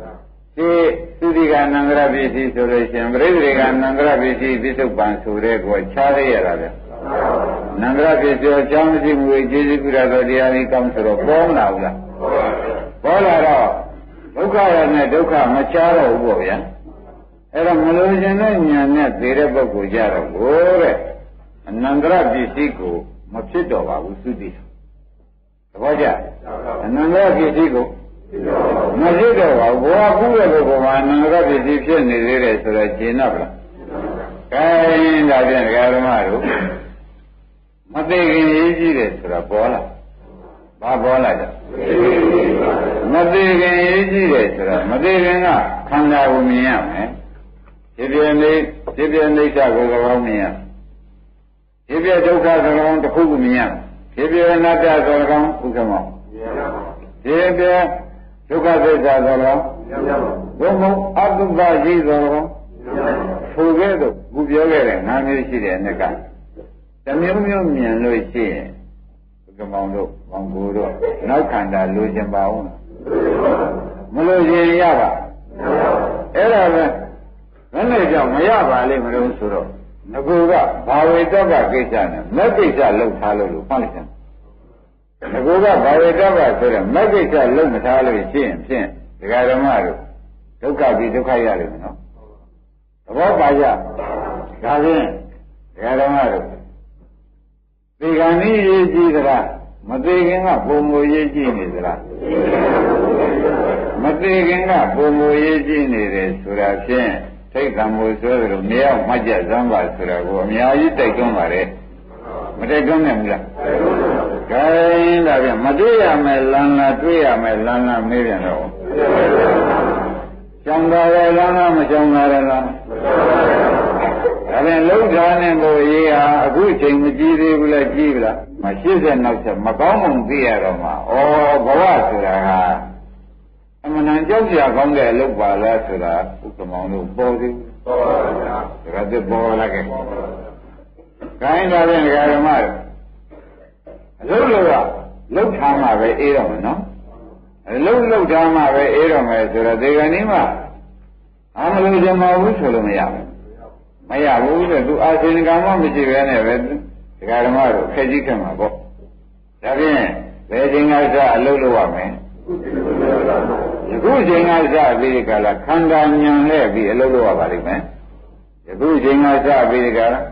ဒီသုတိကအနန္တရပစ္စည်းဆိုလို့ရှိရင်ပရိသေကအနန္တရပစ္စည်းပြစ္ဆုတ်ပန်ဆိုတဲ့ကိုခြားရရတာဗျအနန္တရပစ္စည်းကိုအကြောင်းမရှိမှုကျေးဇူးပြုရတော့တရားကြီးကောင်းဆိုတော့ပေါ်မလာဘူးလားပေါ်လာတော့ဒုက္ခရနဲ့ဒုက္ခမခြားတော့ဘူးပေါ့ဗျာအဲ့တော့မလို့ခြင်းနဲ့ဉာဏ်နဲ့သိတဲ့ပုဂ္ဂိုလ်ကြတော့ကိုတဲ့အနန္တရပစ္စည်းကိုမဖြစ်တော့ပါဘူးသုတိသဘောကျအနန္တရပစ္စည်းကိုမဖြစ်တော့ပါဘူးဘောကူးတဲ့ပုဂ္ဂိုလ်မှာအနန္တရပစ္စည်းဖြစ်နေသေးတယ်ဆိုတော့ရှင်းတော့လားအဲဒါဖြင့်ဒကာဓမ္မတို့မသိခင်ရေးကြည့်တယ်ဆိုတာပေါ်လာဘာပေါ်လာကြမသိခင်ရေးကြည့်တယ်ဆိုတာမသိခင်ကခန္ဓာကိုမြင်ရမယ်ဒီပြိနေကိုကောင်းမြင်ရဒီပြဒုက္ခကိုကောင်းတစ်ခုခုမြင်ရဒီပြအနတ္တကိုကောင်းဥက္ကမောဒီပြဒုက္ခသစ္စာကိုကောင်းဘုံဘုံအတုပ္ပရှိကိုကောင်းဆိုခဲ့တော့ခုပြောခဲ့တဲ့နာမျိုးရှိတဲ့နှစ်ကတမျိုးမျိုးမြင်လို့ရှိရင်ဥက္ကမောတို့ဘောင်ကိုတို့နောက်ခန္ဓာလိုချင်ပါဦးမလို့ရင်ရပါအဲ့ဒါပဲဘယ်နဲ့ကြောင့်မရပါလိမ့်မလို့ဆိုတော့ငကူကဘာဝေတ္တပကိစ္စနဲ့မက်ကိစ္စလှုပ်ထားလို့ဖတ်လိုက်တယ်ငကူကဘာဝေတ္တပဆိုတဲ့မက်ကိစ္စလှုပ်မထားလို့ရှိရင်ဖြင့်ဒကာဓမ္မတို့ဒုက္ခပြီးဒုက္ခရလိမ့်မယ်နော်သဘောပါကြဒါဖြင့်ဒကာဓမ္မတို့ဒီကံဤရေးကြည့်သလားမသိခင်ကပုံမူရေးကြည့်နေသလားမသိခင်ကပုံမူရေးကြည့်နေတယ်ဆိုတာဖြင့်သိက္ခာမူဆိုသလိုမရောက်မှတ်ကြစမ်းပါဆိုတာကိုအများကြီးတိုက်တွန်းပါတယ်မတိုက်တွန်းနိုင်ဘူးလားခိုင်းဒါပြန်မတွေ့ရမယ်လမ်းလားတွေ့ရမယ်လမ်းလားမေးပြန်တော့ကျောင်းသားရဲ့လမ်းလားမကျောင်းသားရဲ့လမ်းဒါပြန်လုံးထားနေဖို့ရေးဟာအခုချိန်မကြည့်သေးဘူးလားကြည့်လားမ80နောက်ဆက်မကောင်းမှန်သိရတော့မှာဩဘဝဆိုတာဟာအမှန်တန်ကြောက်ကြကောင်းတဲ့အလုပ်ပါလားဆိုတာဥက္ကမောင်တို့ပေါ်သေးဘူးပေါ်ပါဗျာဒါကတည်းပေါ်လာခဲ့ခိုင်းတာပြန်ဒကာဓမ္မအလုပ်လို့ကလုတ်ထားမှပဲအေးတော့မယ်နော်အလုပ်လုတ်ထားမှပဲအေးတော့မယ်ဆိုတော့ဒီကနေ့မှအာမလို့ကြမဘူးဆိုလို့မရဘူးမရဘူးတဲ့သူအာသင်္ကံမှမရှိဘဲနဲ့ပဲဒကာဓမ္မတို့ခက်ကြီးခက်မှာပေါ့ဒါဖြင့်ဘယ်ချိန်ကစအလုပ်လုပ်ရမလဲယခုချိန်ကစပြီးကြလားခန္ဓာဉာဏ်နဲ့ပြီးအလုပ်လုပ်ရပါလိမ့်မယ်ယခုချိန်ကစပြီးကြလား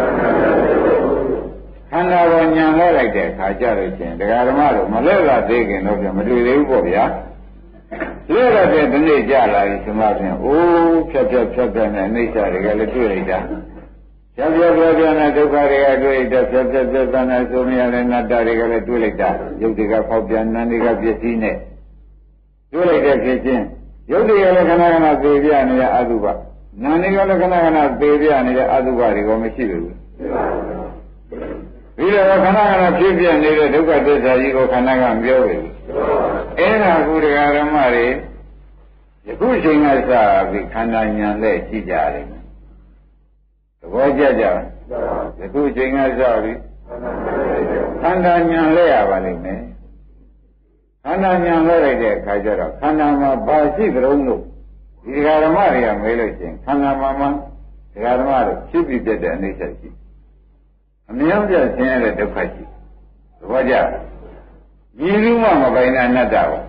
ခန္ဓာကိုဉာဏ်လဲလိုက်တဲ့အခါကျလို့ချင်းဒကာဓမ္မတို့မလဲလာသေးခင်တော့ပြန်မတွေ့သေးဘူးပေါ့ဗျာလဲရတဲ့ဒီနေ့ကြလာပြီဆိုမှဖြင့်အိုးဖြတ်နဲ့အိဋ္ဌာတွေကလည်းတွေ့လိုက်တာဖြတ်နဲ့ဒုက္ခတွေကတွေ့လိုက်တာဖြတ်နဲ့ဆိုမြလည်းနတ္တတွေကလည်းတွေ့လိုက်တာယုတ်တွေကဖောက်ပြန်နံတွေကပစ္စည်းနဲ့တွေ့လိုက်တဲ့ဖြစ်ချင်းယုတ်တွေကလည်းခဏခဏသေပြနေတဲ့အတုပနံတွေကလည်းခဏခဏသေပြနေတဲ့အတုပတွေကမရှိဘူးပြီးတော့ခဏခဏဖြစ်ပြနေတဲ့ဒုက္ခသစ္စာကြီးကိုခန္ဓာကပြောပြီအဲ့ဒါကုဒကာဓမ္မတွေယခုချိန်ကစပြီးခန္ဓာဉာဏ်နဲ့ကြည့်ကြရတယ်သဘောကျကြယခုချိန်ကစပြီးခန္ဓာဉာဏ်လဲရပါလိမ့်မယ်ခန္ဓာဉာဏ်လဲလိုက်တဲ့အခါကျတော့ခန္ဓာမှာဘာရှိကြုံလို့ဒီဒကာဓမ္မတွေကမေးလို့ရှိရင်ခန္ဓာမှာဒကာဓမ္မတွေဖြစ်ပြီးပြတဲ့အနိစ္စရှိအမြဲတမ်းဆင်းရဲတဲ့ဒုက္ခရှိသဘောကျညီလူမှမပိုင်တဲ့အနတ္တကို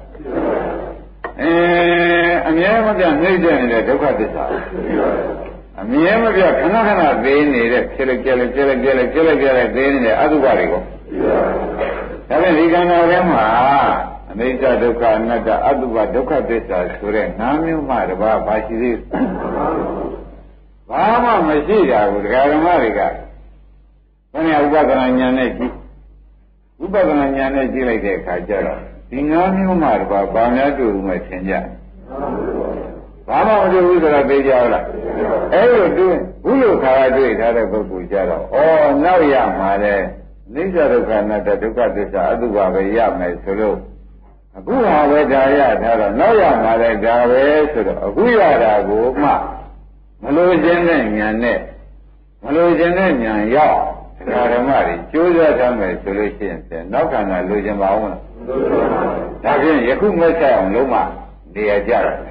အမြဲမပြတ်နှိမ့်တဲ့နေတဲ့ဒုက္ခသစ္စာအမြဲမပြတ်ခဏခဏသေးနေတဲ့ဖြစ်လိုက်ကြဲသေးနေတဲ့အတုပတွေကိုဒါဖြင့်ဒီကံတော်ထဲမှာအနိစ္စဒုက္ခအနတ္တအတုပဒုက္ခသစ္စာဆိုတဲ့၅မျိုးမှတပါးဘာရှိသေးဘာမှမရှိတာကိုဒကာဓမ္မတွေကဘယ်နဲ့ဥပဒနာဉာဏ်နဲ့ကြည့်ဥပဒနာဉာဏ်နဲ့ကြည့်လိုက်တဲ့အခါကျတော့ဒီ၅မျိုးမှတပါးဘာများတွေ့ဦးမယ်ထင်ကြဘာမှမတွေ့ဘူးဆိုတော့သိကြလားအဲ့လိုတွေ့ဘူးလို့ခါတွေ့ထားတဲ့ပုဂ္ဂိုလ်ကြတော့ဩနောက်ရမှာလေနိစ္စဒုက္ခအနတ္တဒုက္ခသစ္စာအတုပါပဲရမယ်ဆိုလို့အခုဟာပဲဒါရထားတော့နောက်ရမှာလေဒါပဲဆိုတော့အခုရတာကိုမှမလို့ခြင်းတဲ့ဉာဏ်နဲ့မလို့ခြင်းတဲ့ဉာဏ်ရောက်ဓမ္မတွေကျိုးစားထားမယ်ဆိုလို့ရှိရင်နောက်ခန္ဓာလိုချင်ပါအောင်လားဒါဖြင့်ယခုမဲ့ဆက်အောင်လုံးမနေရကြတယ်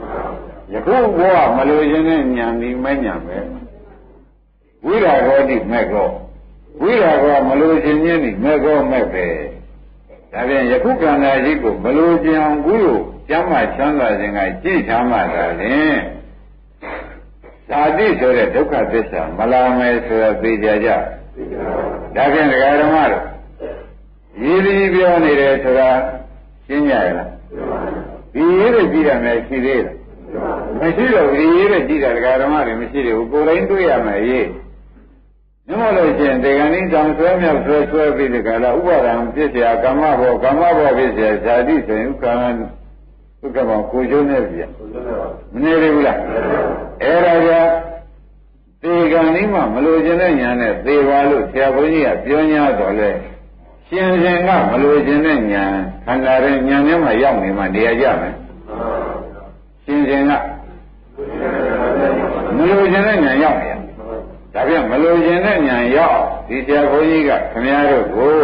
ယခုဘောကမလိုချင်တဲ့ဉာဏ်ဒီမဲ့ဉာဏ်ပဲဝိရာဂောတိမဲ့ကောဝိရာဂောမလိုချင်ခြင်းဒီမဲ့ကောမဲ့ပဲဒါဖြင့်ယခုခန္ဓာကြီးကိုမလိုချင်အောင်ကုလို့ကျမ်းမာချမ်းသာခြင်းကကြည့်ထားမှသာလျှင်သာတိဆိုတဲ့ဒုက္ခသစ္စာမလာမယ်ဆိုတာသိကြကြဒါဖြင့်ဒကာဓမ္မတို့ရည်ရည်ပြောနေတယ်ဆိုတာရှင်းကြရလားဒီရေးတွေကြည့်ရမယ်ရှိသေးလားမရှိတော့ဒီရေးတွေကြည့်တာဒကာဓမ္မတွေမရှိသေးဘူးကိုယ်တိုင်းတွေ့ရမယ်ရေးညမလို့ရှိရင်ဒေဂန်ဤတောင်ဆွဲမြောက်ဆွဲပြီးဒီကလာဥပါဒံဖြစ်เสียကမ္မဘောဖြစ်เสียဇာတိဆိုရင်ဥက္ကမဥက္ကမကိုကျိုးနေပြီမနေသေးဘူးလားအဲ့ဒါကြောင့်ဒေဂန်ဤမှာမလို့ခြင်းတဲ့ညာနဲ့သေပါလို့ဆရာဘုန်းကြီးကပြော냐တော့လေရှင်ရှင်ကမလို့ခြင်းတဲ့ညာခန္ဓာရဲ့ညာထဲမှာရောက်နေမှနေရာကြမယ်ရှင်ရှင်ကမလို့ခြင်းတဲ့ညာရောက်နေဒါပြန်မလိုချင်တဲ့ဉာဏ်ရောက်ဒီဆရာဘုန်းကြီးကခင်ဗျားတို့ကို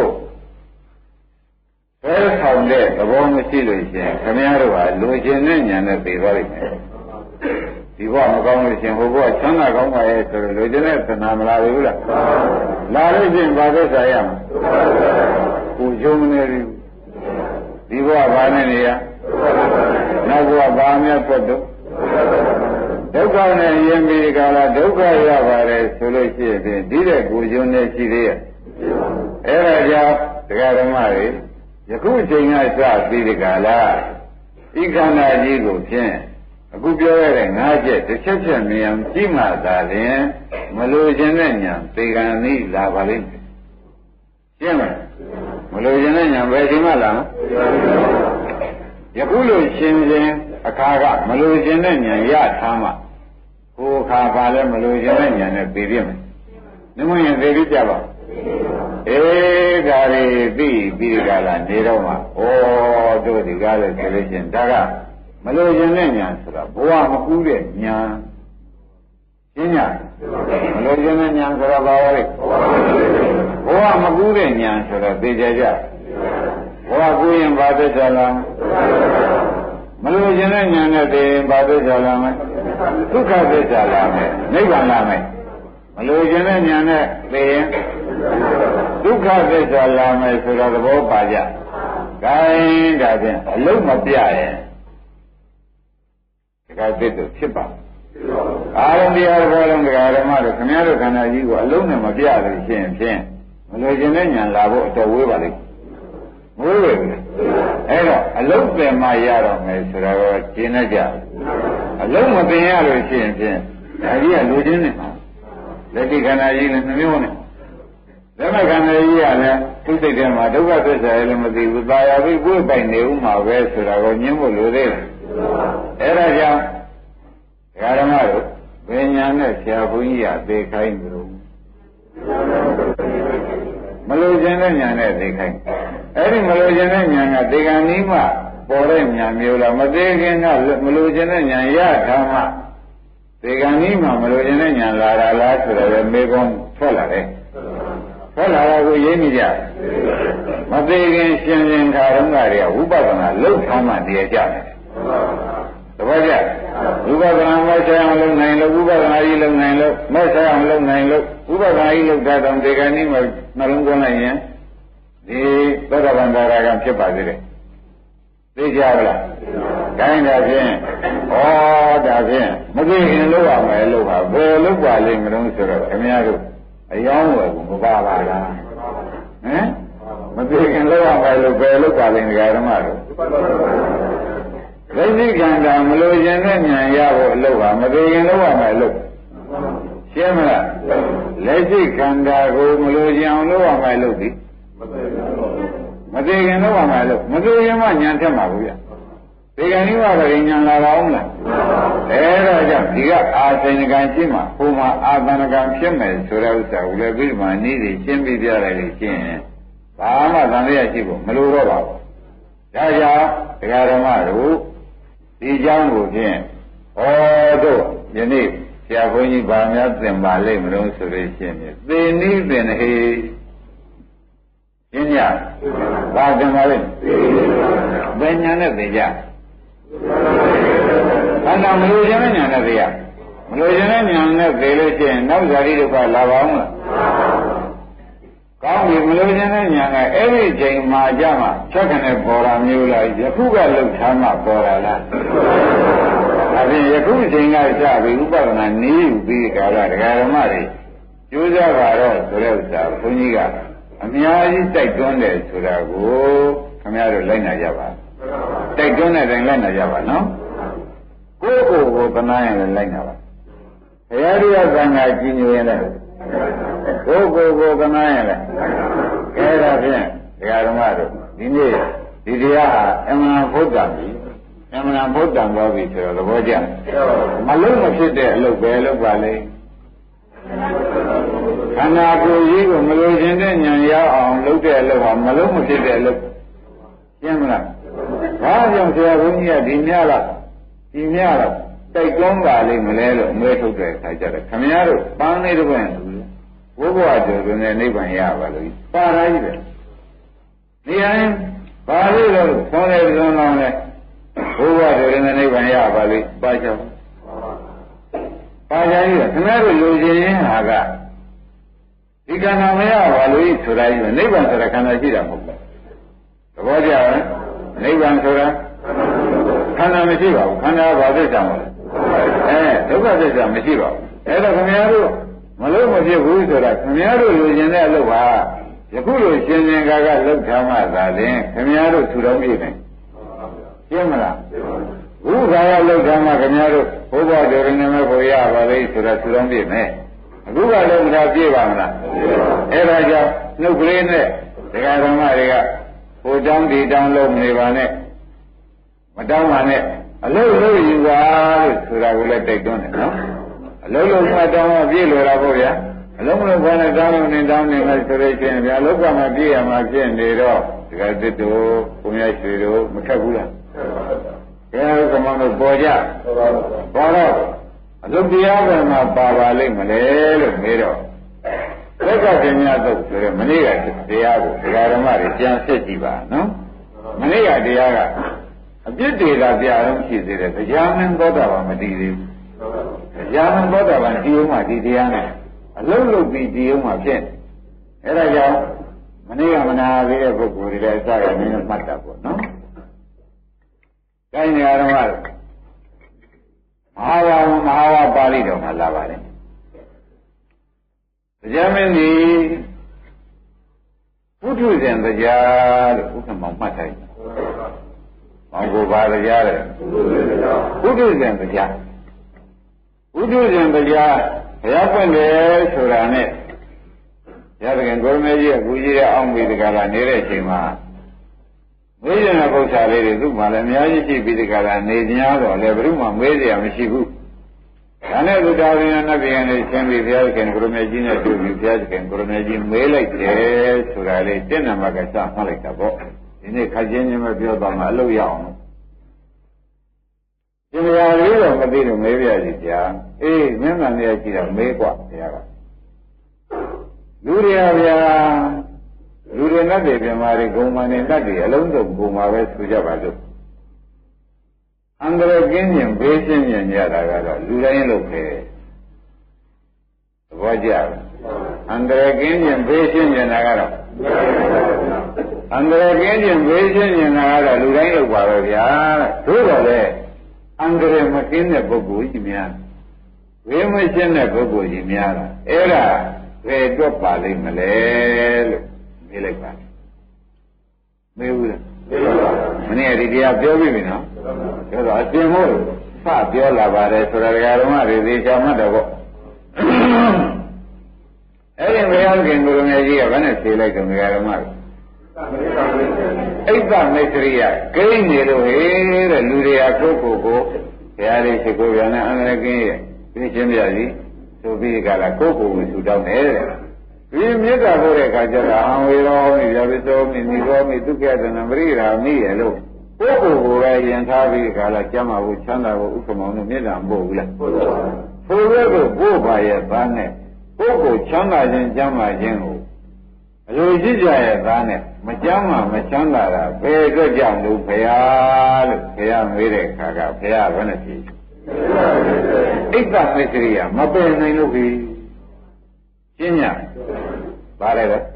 ဘယ်ဆောင်တဲ့သဘောမရှိလို့ရှိရင်ခင်ဗျားတို့ဟာလိုချင်တဲ့ဉာဏ်နဲ့သိသွားလိမ့်မယ်ဒီဘဝမကောင်းလို့ရှိရင်ဟိုဘဝချမ်းသာကောင်းပါရဲ့ဆိုတော့လိုချင်တဲ့သနာမလာဘူးလားလာလို့ရှိရင်ဘာသက်သာရမလဲကိုယုံနေပြီဒီဘဝဘာနဲ့နေရနောက်ဘဝဘာများဖွတ်တော့ဒုက္ခနဲ့ယဉ်ပြီးကြလားဒုက္ခရပါတယ်ဆိုလို့ရှိရင်ဒီတဲ့ကိုယုံနေရှိသေးရဲ့အဲ့ဒါကြောင့်တရားဓမ္မတွေယခုချိန်ကစပြီးဒီကလာဤခန္ဓာကြီးကိုဖြင့်အခုပြောရတဲ့၅ချက်တစ်ချက်ချက်မြင်အောင်ကြည့်မှသာလျှင်မလိုချင်တဲ့ညာသေကံဤလာပါလိမ့်မယ်ရှင်းမလားမလိုချင်တဲ့ညာဘယ်ချိန်မှလာမလဲယခုလိုရှင်ရှင်အခါကမလိုချင်တဲ့ညာရထားမှကိုယ်ခါပါလဲမလိုချင်တဲ့ညာနဲ့သိပြမယ်။နှမရင်သိပြပါအေးဒါရီပြီးပြီးကြလားနေတော့မှဩတို့ဒီကားလဲဆိုလို့ချင်းဒါကမလိုချင်တဲ့ညာဆိုတာဘဝမကူးတဲ့ညာရှင်းညာမလိုချင်တဲ့ညာဆိုတာဘာလဲဘဝမကူးတဲ့ညာဆိုတော့သိကြကြဘဝကူးရင်ဘာသစ္စာလားမလိုချင်တဲ့ညာနဲ့သိရင်ဘာသစ္စာလားဒုက္ခသစ္စာလာမယ်နိဗ္ဗာန်လာမယ်မလိုချင်တဲ့ညာနဲ့သိရင်ဒုက္ခသစ္စာလာမယ်ဆိုတော့သဘောပါကြ။ဒါရင်ဒါဖြင့်အလုံးမပြရင်ဒါကသစ္စာဖြစ်ပါအာရုံတရားဘောလုံးတရားဓမ္မတို့ခင်ဗျားတို့ခန္ဓာကြီးကိုအလုံးနဲ့မပြလို့ရှိရင်ဖြင့်မလိုချင်တဲ့ညာလာဖို့အတော်ဝေးပါလိမ့်မဝေးဘူးအဲ့တော့အလုံးပင်မှရတော့မယ်ဆိုတော့ကျင်းနေကြအလုံးမပင်ရလို့ရှိရင်ဖြင့်ဒါကြီးကလူချင်းနဲ့လက်တိခန္ဓာကြီးလည်းနှမျိုးနဲ့လက်မခန္ဓာကြီးကလည်းသူ့စိတ်ထဲမှာဒုက္ခသစ္စာရဲ့လည်းမသိဘူးသာယာပြီးကိုယ်ပိုင်နေဦးမှာပဲဆိုတာကိုညှင်းဖို့လိုသေးတယ်အဲ့ဒါကြောင့်ဓမ္မတို့ဘယ်ညာနဲ့ဆရာဘုန်းကြီးကသိခိုင်းကြလို့မလိုချင်တဲ့ညာနဲ့သိခိုင်းအဲ့ဒီမလိုချင်တဲ့ညာကဒေဂန်နီးမှပေါ်တဲ့ညာမျိုးလားမသေးခင်ကမလိုချင်တဲ့ညာရထားမှဒေဂန်နီးမှမလိုချင်တဲ့ညာလာတာလားဆိုတော့မေကုံထွက်လာတယ်ထွက်လာတာကိုရင်းမိကြမသေးခင်ရှင်ရှင်ခါတုန်းကတည်းကဝိပဿနာလှုပ်ထားမှတည်ကြတယ်တပည့်ကြဝိပဿနာမဆိုင်အောင်လုပ်နိုင်လို့ဝိပဿနာကြီးလုပ်နိုင်လို့မဆိုင်အောင်လုပ်နိုင်လို့ဝိပဿနာကြီးလုပ်တာတော့ဒေဂန်နီးမှနှလုံးသွင်းလိုက်ရင်ဒီသောတာပန်တရားကဖြစ်ပါသေးတယ်သိကြပါလားကိုင်းတာဖြင့်ဒါဖြင့်မသိခင်လို့ရမယ်လို့ပါဘယ်လို့ပါလိမ့်မလို့ဆိုတော့ခင်ဗျားတို့အယောင်းဝယ်ကိုမပါပါလားဟမ်မသိခင်လို့ရမယ်လို့ဘယ်လို့ပါလိမ့်ဓမ္မတို့လက်ရှိခန္ဓာမလိုချင်တဲ့ဉာဏ်ရဖို့အလုပ်ပါမသိခင်လို့ရမယ်လို့ရှင်းမလားလက်ရှိခန္ဓာကိုမလိုချင်အောင်လို့ရမယ်လို့ဒီမသိခင်တော့မှလို့မသိရင်မှညာတက်မှာဘူးဗျ။ဒီကနေ့မှပဲညာလာပါအောင်လား။အဲဒါကြောင့်ဒီကအာသင်္ကံရှိမှဟိုမှာအာသင်္ကံဖြစ်မယ်ဆိုတဲ့ဥစ္စာကိုလည်းပြီးမှနည်းတွေရှင်းပြပြလိုက်လို့ရှင်းရင်ဘာမှသံဃာရှိဖို့မလိုတော့ပါဘူး။ဒါကြောင့်တရားဓမ္မတို့ဒီเจ้าကိုဖြင့်တို့ယနေ့ဆရာဘုန်းကြီးဗာများသင်ပါလိမ့်မလို့ဆိုလို့ရှင်းပြီ။သေနည်းပင်ဟေရှင်းကြဘာသင်ပါလိမ့်ဘယ်ညာနဲ့သင်ကြဒခန္ဓာမလို့ခြင်းနဲ့ညာနဲ့တရားမလို့ခြင်းနဲ့ညာနဲ့သိလို့ရှိရင်နောက်ဇာတိဒုက္ခလာပါအောင်လားကောင်းပြီမလို့ခြင်းနဲ့ညာနဲ့အဲ့ဒီချိန်မှာကြမှာချက်ခနဲ့ပေါ်တာမျိုးလားယခုကလှုပ်ရှားမှပေါ်တာလားဒါဖြင့်ယခုချိန်ကစပြီးဥပဒနာနေယူပြီးကာလတရားဓမ္မတွေကျိုးစားပါတော့ဆိုတဲ့ဥစ္စာဘုန်းကြီးကအများကြီးတိုက်တွန်းတယ်ဆိုတာကိုခင်ဗျားတို့လိုက်နာကြပါတိုက်တွန်းတဲ့တိုင်လိုက်နာကြပါနော်ကိုယ့်ကိုယ်ကိုကနားရင်လည်းလိုက်နာပါဘုရားတရားကံကကြီးညိုရင်လည်းကိုယ့်ကိုယ်ကိုကနားရင်လည်းအဲဒါဖြင့်တရားဓမ္မတို့ဒီနေ့ဒီတရားဟာအမှန်ဘုဒ္ဓပြီအမှန်ဘုဒ္ဓံသွားပြီဆိုတော့သဘောကျမလုံးမဖြစ်တဲ့အလုပ်ပဲလုပ်ပါလေခန္ဓာကိုယ်ကြီးကိုမလို့ခြင်းတဲ့ဉာဏ်ရောက်အောင်လုပ်တဲ့အလုပ်ဟာမလုံးမဖြစ်တဲ့အလုပ်ရှင်းမလားဘာကြောင့်ဆရာဘုန်းကြီးကဒီမြလားတိုက်တွန်းပါလိမ့်မလဲလို့အမဲထုတ်တဲ့အခါကျတော့ခမည်းတော်ပန်းလေးတစ်ပွင့်ဘုရားကျော်တွင်နဲ့နိဗ္ဗာန်ရပါလို့ပါလာကြီးပဲနေရင်ဘာလို့လဲခေါင်းလေးသုံးလောင်းလဲဘုရားကျော်တွင်နဲ့နိဗ္ဗာန်ရပါလိမ့်ပါချောပါကြကြီးခမည်းတော်လူချင်းရင်ဟာကဒီခန္ဓာမရပါလို့ဆိုတာကြီးပဲနိဗ္ဗာန်ဆိုတာခန္ဓာရှိတာမဟုတ်ဘူးသဘောကျလားနိဗ္ဗာန်ဆိုတာခန္ဓာမရှိပါဘူးခန္ဓာဘာသစ္စာမလဲဒုက္ခသစ္စာမရှိပါဘူးအဲ့တော့ခင်ဗျားတို့မလို့မဖြစ်ဘူးဆိုတာခင်ဗျားတို့လူကျင်တဲ့အလုပ်ပါယခုလိုရှင်ရှင်ကာကလှုပ်ထားမှသာလျှင်ခင်ဗျားတို့ထူတော်ပြည့်တယ်ရှင်းမလားဘုရားကလှုပ်ထားမှခင်ဗျားတို့ဘုရားတော်ရင်နဲ့ကိုရပါလိမ့်ဆိုတာထူတော်ပြည့်မယ်အခုကလည်းမသာပြည့်ပါမလားအဲ့ဒါကြောင့်နှုတ်ကလေးနဲ့ဒကာဓမ္မတွေကဟိုတောင်းဒီတောင်းလုံးနေပါနဲ့မတောင်းပါနဲ့အလုံးလုံးယူပါလို့ဆိုတာကိုလည်းတိုက်တွန်းတယ်နော်အလုံးလုံးမှတောင်းမှပြည့်လို့လားပေါ့ဗျာအလုံးလုံးဘာနဲ့တောင်းလို့နေတောင်းနေမှဆိုလို့ချင်းဗျာလောကမှာပြည့်ရမှာဖြစ်နေတော့ဒကာတစ်တို့ကိုမြတ်ရွှေတို့မထက်ဘူးလားဘယ်လိုကမှမပေါ်ကြပေါ်တော့အလုတရားကမှပါပါလိမ့်မလဲလို့မေးတော့သက္ကပညာသုတ်ဆိုရမနေ့ကတရားကိုဒကာဓမ္မတွေပြန်စစ်ကြည့်ပါနော်မနေ့ကတရားကအပြစ်တွေကပြအောင်ရှိသေးတယ်တရားမင်းသောတာပန်မတည်သေးဘူးတရားမင်းသောတာပန်ဒီဥမှာဒီတရားနဲ့အလုံးလုံးပြီးဒီဥမှာဖြစ်အဲဒါကြောင့်မနေ့ကမနာသေးတဲ့ပုဂ္ဂိုလ်တွေလည်းအစကနည်းနည်းမှတ်တာပေါ့နော်တိုင်းနေရာဓမ္မမဟာဝါပါဠိတော်မှာလာပါတယ်တရားမင်းဒီပုထုဇဉ်တရားလို့ဥက္ကမောင်မှတ်ထားတယ်။မောင်ကိုပါတရားတဲ့ပုထုဇဉ်တရားဘုရားပွင့်တယ်ဆိုတာနဲ့ဘုရားသခင်ကိုရမေကြီးကကူကြီးတဲ့အောင်းပြီးဒီကလာနေတဲ့အချိန်မှာမေးတဲ့ပု္ပ္ပာလေးတွေသူ့မှာလည်းအများကြီးရှိပြီးဒီကလာနေကြတော့လည်းဘယ်သူမှမေးစရာမရှိဘူး။ဒါနဲ့ဘုရားရှင်နတ်ပြည်နဲ့ရှင်းပြီးဘုရားသခင်ကိုရမေကြီးနဲ့တွေ့ပြီးဘုရားသခင်ကိုရမေကြီးမေးလိုက်တယ်ဆိုတာလေးတင့်နံပါတ်ကစမှတ်လိုက်တာပေါ့။ဒီနေ့ခက်ချင်းချင်းပဲပြောတော့မှအလုပ်ရအောင်လို့ဒီနေရာလေးတော့မသိလို့မေးပြစီဗျာအေးမင်းမှန်နေကြည့်တော့မေးกว่าဘုရားကလူတွေဗျာလူတွေနဲ့တည်းပြမာတွေဂုံမာနေတတ်တယ်အလုံးစုံဂုံမာပဲဆိုကြပါလို့အန္တရာယ်ကင်းခြင်းဘေးရှင်းခြင်းကြတာကတော့လူတိုင်းလုပ်တယ်သဘောကျလားအန္တရာယ်ကင်းခြင်းဘေးရှင်းခြင်းတာကတော့အန္တရာယ်ကင်းခြင်းဘေးရှင်းခြင်းတာကတော့လူတိုင်းလုပ်ပါပဲဗျာသို့တော်လည်းအန္တရာယ်မကင်းတဲ့ပုဂ္ဂိုလ်ကြီးများဝေမရှင်းတဲ့ပုဂ္ဂိုလ်ကြီးများတာအဲ့ဒါဘယ်တော့ပါလိမ့်မလဲလို့မေးလိုက်ပါမေးဘူးလားမနေ့ကဒီတရားပြောပြီနော်ပြောတော့အရှင်မို့စပြောလာပါတယ်ဆိုတာဒကာတော်မတွေသေချာမှတ်တော့ပေါ့အဲ့ဒီဘုရားခင်ကိုရမေကြီးကဘယ်နဲ့ဖြေလိုက်တော့ဒကာတော်မတွေအိတ်သမစ္စရိယဂိမ်းနေလို့ဟေးတဲ့လူတွေကကိုယ့်ကိုယ်ကိုဘုရားလေးရှိခိုးပြန်တဲ့အန္တရာယ်ကင်းရဲ့ပြင်းချင်းပြစီဆိုပြီးကြလားကိုယ့်ကိုယ်ကိုဆူတောင်းတယ်တဲ့ဒီမေတ္တာပို့တဲ့အခါကျတော့အဝေရောမိဗျာပိသောမိနိရောမိဒုက္ခသနပရိရာမိရဲ့လို့ကိုယ့်ကိုယ်ကိုပဲယဉ်ထားပြီးကြလားကျမ်းမာဖို့ချမ်းသာဖို့ဥက္ကမောင်တို့မေတ္တာပို့ဘူးလားပို့ပါဘူးဘုရားကိုပို့ပါရဲ့သားနဲ့ကိုယ့်ကိုချမ်းသာခြင်းကျမ်းမာခြင်းကိုအလိုရှိကြရဲ့သားနဲ့မကျမ်းမာမချမ်းသာတာဘယ်အတွက်ကြောင့်လို့ဘုရားလို့ဘုရားမေးတဲ့အခါကဘုရားဘယ်နဲ့ဖြေဣဒ္ဓမစ္စရိယမပယ်နိုင်လို့ပြီရှင်းညာပါလေပဲဣ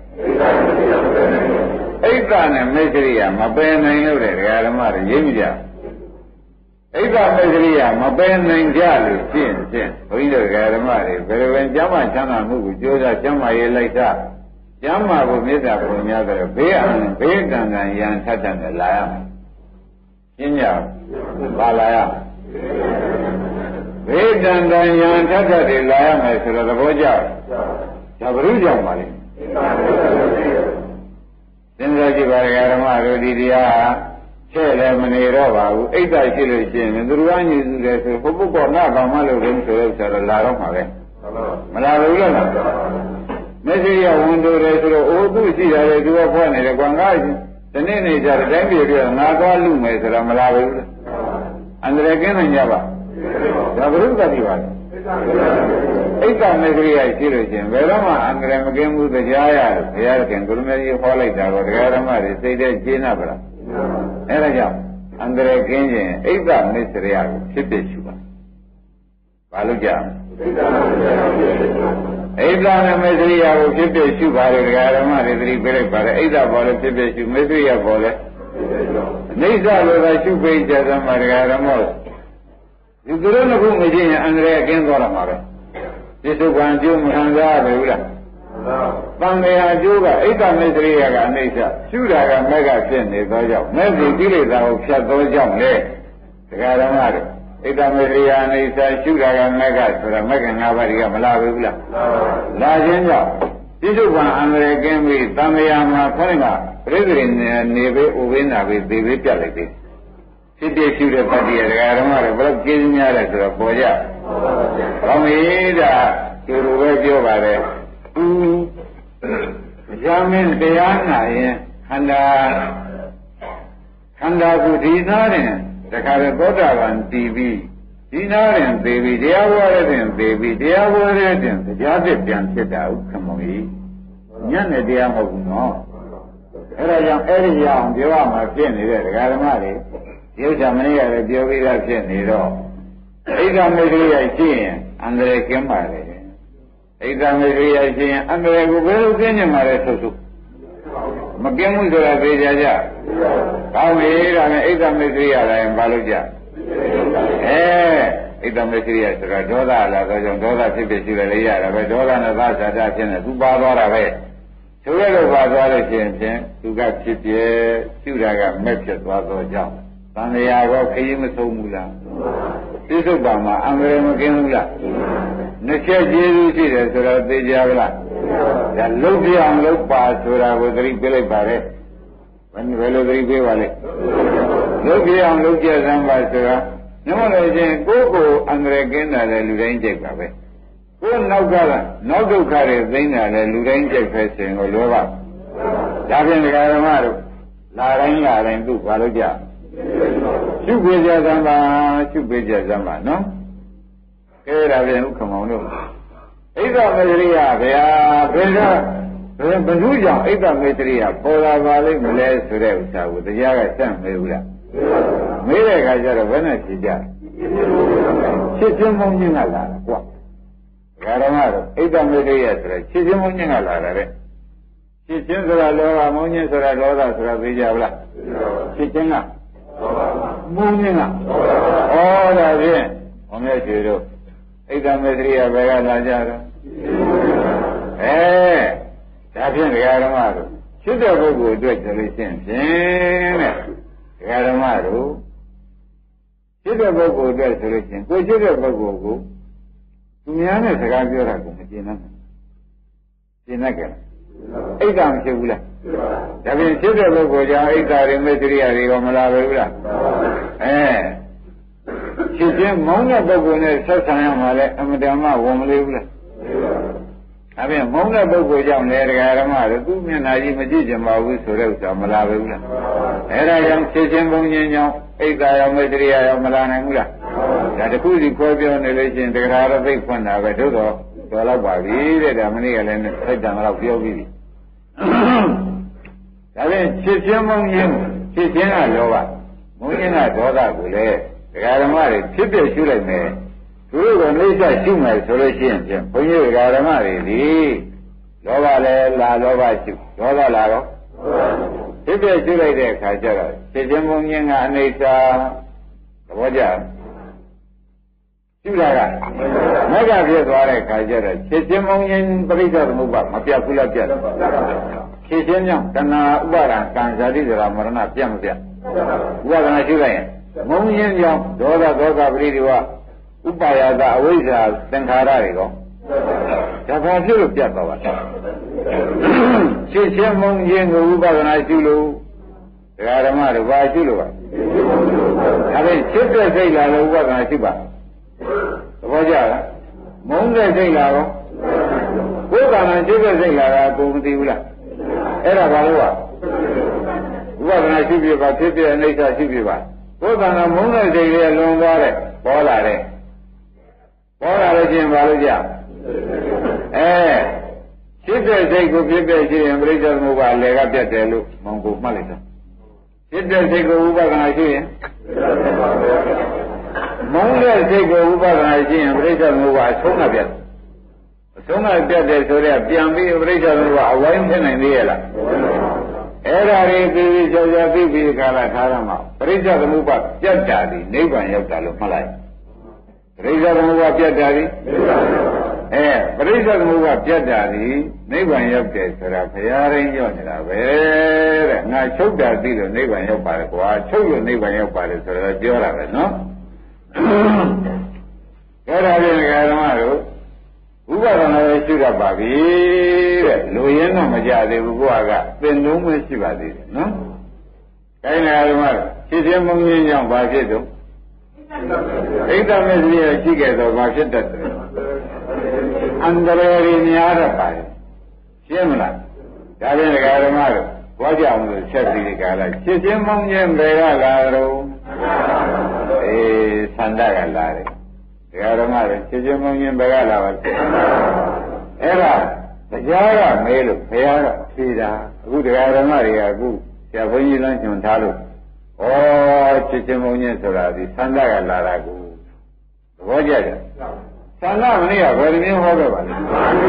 ဒ္ဓနဲ့မစ္စရိယမပယ်နိုင်လို့တဲ့ဓမ္မတွေရင်းမိကြဣဒ္ဓမစ္စရိယမပယ်နိုင်ကြလို့ရှင်းဘုန်းကြီးတို့ဓမ္မတွေဘယ်လိုပဲကျမ်းမာချမ်းသာမှုကိုကြိုးစားကျမ်းမာရေးလိုက်တာကျမ်းမာကိုမေတ္တာပုံများတယ်ဘေးကံရန်ထပ်တယ်လာရမယ်ရှင်းညာပါလာရဘေးကံရန်ထပ်တယ်လာရမယ်ဆိုတော့သဘောကျဒါဘုရုကြောင့်ပါလေသင်္ကြန်ကြည့်ပါဓမ္မတို့ဒီတရားချဲ့လည်းမနေတော့ပါဘူးအိတ်သာရှိလို့ရှိရင်သူတို့ကညူစုတယ်ဆိုဘုပုကောနာကောင်မလို့လို့ဆိုတော့လာတော့မှာပဲမလာဘူးလားမစ္စရိယဝန်တိုတယ်ဆိုတော့အိုးသူရှိတယ်သူကဖွင့်နေတယ်ကွာငါဒီနေ့နေကြတဲ့တိုင်းပြည်တွေကငါသွားလူမယ်ဆိုတော့မလာဘူးလားအန္တရာယ်ကင်းနိုင်ကြပါဒါဘုရုသတိပါဣဒ္ဓမစ္စရိယရှိလို့ရှိရင်ဘယ်တော့မှအန္တရာယ်မကင်းဘူးတရားရတယ်ဘုရားခင်ကုလမေကြီးဟောလိုက်တာကိုတရားဓမ္မတွေစိတ်ထဲကျင်းနာပါလားအဲဒါကြောင့်အန္တရာယ်ကင်းခြင်းဣဒ္ဓမစ္စရိယကိုဖြစ်ဖြစ်ရှုပါဘာလို့ကြဣဒ္ဓနဲ့မစ္စရိယကိုဖြစ်ဖြစ်ရှုပါလေတရားဓမ္မတွေသတိပေးလိုက်ပါလေဣဒ္ဓပေါ်လေဖြစ်ဖြစ်ရှုမစ္စရိယပေါ်လေအနိစ္စလိုသာရှုပေးကြသမှာတရားဓမ္မဒီသူတို့ကမကြည့်ရင်အန္တရာယ်ကင်းသွားတာမှာပဲဒီသုခံကျိုးမခံစားရဘူးလားသံဃာကျိုးကဣဒ္ဓမစ္စရိယကအနိစ္စရှုတာကမက်ကဖြစ်နေသောကြောင့်မဲ့ဒီကိလေသာကိုဖြတ်သောကြောင့်လေတရားဓမ္မတွေဣဒ္ဓမစ္စရိယအနိစ္စရှုတာကမက်ကဆိုတာမက်က၅ပါးတွေကမလာဘူးလားလာခြင်းကြောင့်ဒီသုခံအန္တရာယ်ကင်းပြီးသံဃာမှာခေါင်းကပြိဿရိနေပေးဥပင်းနာပေးသေပေးပြလိုက်သေးဖြစ်ဖြစ်ရှုတဲ့ပတ္တိယတရားဓမ္မတွေဘယ်လိုကျင်းများလဲဆိုတော့ပေါ်ကြ။ကောင်းပြီဒါဒီလိုပဲပြောပါတယ်။ရာမင်းတရားနာရင်ခန္ဓာကိုဒီနာရင်တခါလေသောတာပန်တည်ပြီးဒီနာရင်သေပြီးတရားဝါရတဲ့သေပြီးတရားဝါရတဲ့တရားသစ်ပြန်ဖြစ်တာဥက္ကမောကြီး။ညနဲ့တရားမဟုတ်ဘူးနော်။အဲဒါကြောင့်အဲ့ဒီရအောင်ပြောရမှာဖြစ်နေတဲ့တရားဓမ္မတွေရုပ်ချမင်းရလည်းပြောပြီးသားဖြစ်နေတော့ဣဒ္ဓမေတ္တရရှိရင်အန္တရာယ်ကင်းပါလေဣဒ္ဓမေတ္တရရှိရင်အန္တရာယ်ကိုဘယ်လိုကင်းနေမှာလဲဆိုမကင်းမှုဆိုတာသိကြကြကောင်းပြီဒါနဲ့ဣဒ္ဓမေတ္တရလည်းဘာလို့ကြဣဒ္ဓမေတ္တရဆိုတာဒေါသလာတော့ကြောင့်ဒေါသဖြစ်ဖြစ်ရှိလည်းရတာပဲဒေါသနဲ့သာသတာဖြစ်နေသူပါသွားတာပဲဆိုရလို့ပါသွားလို့ရှိရင်ဖြင့်သူကဖြစ်ပြဲရှုတာကမဲ့ဖြစ်သွားသောကြောင့်သံဃာကောခရီးမဆုံးဘူးလားပြစ္ဆုတ်ပါမှာအန္တရာယ်မကင်းဘူးလားနှစ်ချက်ကျေးဇူးရှိတယ်ဆိုတော့သိကြပါလားဒါလုတ်ပြအောင်လုတ်ပါဆိုတာကိုသတိပေးလိုက်ပါလေဘယ်လိုသတိပေးပါလဲလုတ်ပြအောင်လုတ်ကြစမ်းပါဆိုတာညမလို့ချင်းကိုယ်အန္တရာယ်ကင်းတာလေလူတိုင်းကြိုက်ပါပဲကိုယ်နောက်ကနောက်ဒုက္ခတွေသိနေတာလေလူတိုင်းကြိုက်ပဲရှင်ကိုလောဘဒါဖြင့်ဒကာဓမ္မတို့လာတိုင်းသူ့ဘာလို့ကြရှုပေးကြသမ်းပါရှုပေးကြသမ်းပါနော်ကဲဒါပြန်ဥက္ကမောင်တို့ဣဒ္ဓမေတ္တရိယဗျာဘယ်သူကြောင့်ဣဒ္ဓမေတ္တရိယပေါ်လာပါလိမ့်မလဲဆိုတဲ့ဥစ္စာကိုတရားကစမ်းမေးဘူးလားမေးတဲ့အခါကျတော့ဘယ်နဲ့ဖြေကြချစ်ချင်းမုန်းခြင်းကလာတာကွာဓမ္မတို့ဣဒ္ဓမေတ္တရိယဆိုတဲ့ချစ်ချင်းမုန်းခြင်းကလာတာတဲ့ချစ်ချင်းဆိုတာလောဘမုန်းခြင်းဆိုတာဒေါသဆိုတာသိကြပါလားချစ်ချင်းကမုန်းခြင်းကဩဒါဖြင့်ဘုံမြတ်ကျွေတို့ဣဒ္ဓမေတ္တရိယဘယ်ကလာကြတော့ဒါဖြင့်ဒကာဓမ္မတို့ချစ်တဲ့ပုဂ္ဂိုလ်အတွက်ဆိုလို့ရှိရင်ဖြင့်တဲ့ဒကာဓမ္မတို့ချစ်တဲ့ပုဂ္ဂိုလ်အတွက်ဆိုလို့ရှိရင်ကိုချစ်တဲ့ပုဂ္ဂိုလ်ကိုသူများနဲ့စကားပြောတာကိုမကျေနပ်ဘူးကျေနပ်ကြလားဣဒ္ဓမရှိဘူးလားဒါဖြင့်ဖြစ်တဲ့ပုဂ္ဂိုလ်ကြောင့်ဣဒ္ဓရိမေတ္တရိယတွေရောမလာဘူးလားဖြစ်ခြင်းမောင်းတဲ့ပုဂ္ဂိုလ်နဲ့ဆက်ဆံရမှာလဲအမတမဝန်မလေးဘူးလားဒါဖြင့်မောင်းတဲ့ပုဂ္ဂိုလ်ကြောင့်လေတရားဓမ္မတွေသူ့မျက်နှာကြီးမကြည့်ကြပါဘူးဆိုတဲ့ဥစ္စာမလာဘူးလားအဲဒါကြောင့်ဖြစ်ခြင်းဘုံခြင်းကြောင့်ဣဒ္ဓရောမေတ္တရိယရောမလာနိုင်ဘူးလားဒါတခုစီခွဲပြောနေလို့ရှိရင်တရားတော်သိဖွင့်တာပဲတို့တော့တော်တော့ပါပြီတဲ့ဒါမနေ့ကလည်းစိတ်တန်တော့ပြောပြီးပြီဒါဖြင့်ဖြစ်ခြင်းမုန်းခြင်းဖြစ်ခြင်းကလောဘမုန်းခြင်းကဒေါသကိုလေဒကာဓမ္မတွေဖြစ်ပြရှုလိုက်မယ်သူတို့ကနှိစ္စရှုမယ်ဆိုလို့ရှိရင်ဖြင့်ဘုန်းကြီးဒကာဓမ္မတွေဒီလောဘလည်းလာလောဘရှုဒေါသလာတော့ဖြစ်ပြရှုလိုက်တဲ့အခါကျတော့ဖြစ်ခြင်းမုံခြင်းကအနိစ္စသဘောကျရှုတာကမဂ္ဂဖြစ်သွားတဲ့အခါကျတော့ဖြစ်ခြင်းမုံခြင်းပရိစ္ဆေသမုပ္ပါမပြတ်ဘူးလားပြတ်ဖြစ်ခြင်းကြောင့်တဏှာဥပါဒံကံဇာတိဇရာမရဏပြတ်မပြတ်ဥပါဒနာရှုလိုက်ရင်မုံခြင်းကြောင့်ဒေါသဒေါသပရိဒီဝဥပါယတအဝိဇ္ဇာသင်္ခါရတွေကောဒါဘာဖြစ်လို့ပြတ်သွားပါလဲဖြစ်ခြင်းမုံခြင်းကိုဥပါဒနာရှုလို့ဒကာဓမ္မတို့ဘာရှုလို့ပါဒါဖြင့်ဖြစ်တဲ့စိတ်လာလို့ဥပါဒနာရှုပါသဘောကျလားမုံတဲ့စိတ်လာရောဘုရားနာဖြစ်တဲ့စိတ်လာတာကိုမသိဘူးလားအဲ့ဒါဘာလို့ဝဥပဒနာရှိပြပါဖြစ်တဲ့အနိစ္စရှိပြပါဘုရားနာမုန်းတဲ့စိတ်ရဲ့လွန်သွားတဲ့ပေါ်လာလို့ချင်းဘာလို့ကြဖြစ်တဲ့စိတ်ကိုဖြစ်တဲ့ရှိရင်ပရိစ္ဆေသမုပ္ပါအလေကပြတ်တယ်လို့မောင်ကိုမှတ်လိုက်တော့ဖြစ်တဲ့စိတ်ကိုဥပဒနာရှိရင်မုန်းတဲ့စိတ်ကိုဥပဒနာရှိရင်ပရိစ္ဆေသမုပ္ပါအဆုံးကပြတ်အဆုံးကပြတ်တယ်ဆိုတော့ပြန်ပြီးပရိစ္ဆေသမုပ္ပါအဝိုင်းဖြစ်နိုင်သေးရဲ့လားအဲ့ဒါတွေပြီးပြီးကြောက်ကြောက်ပြီးပြီးကာလထားရမှာပရိစ္ဆေသမုပ္ပါပြတ်တာဒီနိဗ္ဗာန်ရောက်တာလို့မှတ်လိုက်ပရိစ္ဆေသမုပ္ပါပြတ်တာဒီပရိစ္ဆေသမုပ္ပါပြတ်တာဒီနိဗ္ဗာန်ရောက်တယ်ဆိုတာဘုရားရင်းရောက်နေတာပဲတဲ့ငါချုပ်တာသိလို့နိဗ္ဗာန်ရောက်ပါတယ်ကွာချုပ်လို့နိဗ္ဗာန်ရောက်ပါတယ်ဆိုတော့ပြောတာပဲနော်အဲ့ဒါဖြင့်ဓမ္မတို့ဥပဒနာရဲ့ရှိတတ်ပါပြီတဲ့လူရင်းတော့မကြသေးဘူးကိုကသင်လုံးမရှိပါသေးတယ်နော်။ဒါနဲ့ဓမ္မတို့ဖြစ်ခြင်းမုံခြင်းကြောင့်ဘာဖြစ်တော့ဣဒ္ဓမစ္စရိယရှိခဲ့တော့ဘာဖြစ်တတ်တယ်အန္တရာယ်များတော့ပါတယ်ရှင်းမလားဒါဖြင့်ဓမ္မတို့ဘောကြအောင်လို့ချက်ပြီးဒီကလာဖြစ်ခြင်းမုံခြင်းဘယ်ကလာတော့သန္တာကလာတယ်တရားဓမ္မတွေဖြစ်ခြင်းမုံခြင်းဘယ်ကလာပါလဲအဲ့ဒါတရားကမဲလို့ဘုရားကဖြေတာအခုတရားဓမ္မတွေကအခုဆရာဘုန်းကြီးလမ်းညွှန်ထားလို့ဖြစ်ခြင်းမုံခြင်းဆိုတာဒီသန္တာကလာတာကိုသဘောကျကြသန္တာမနေ့ကဘယ်လိုမျိုးဟောခဲ့ပါလဲ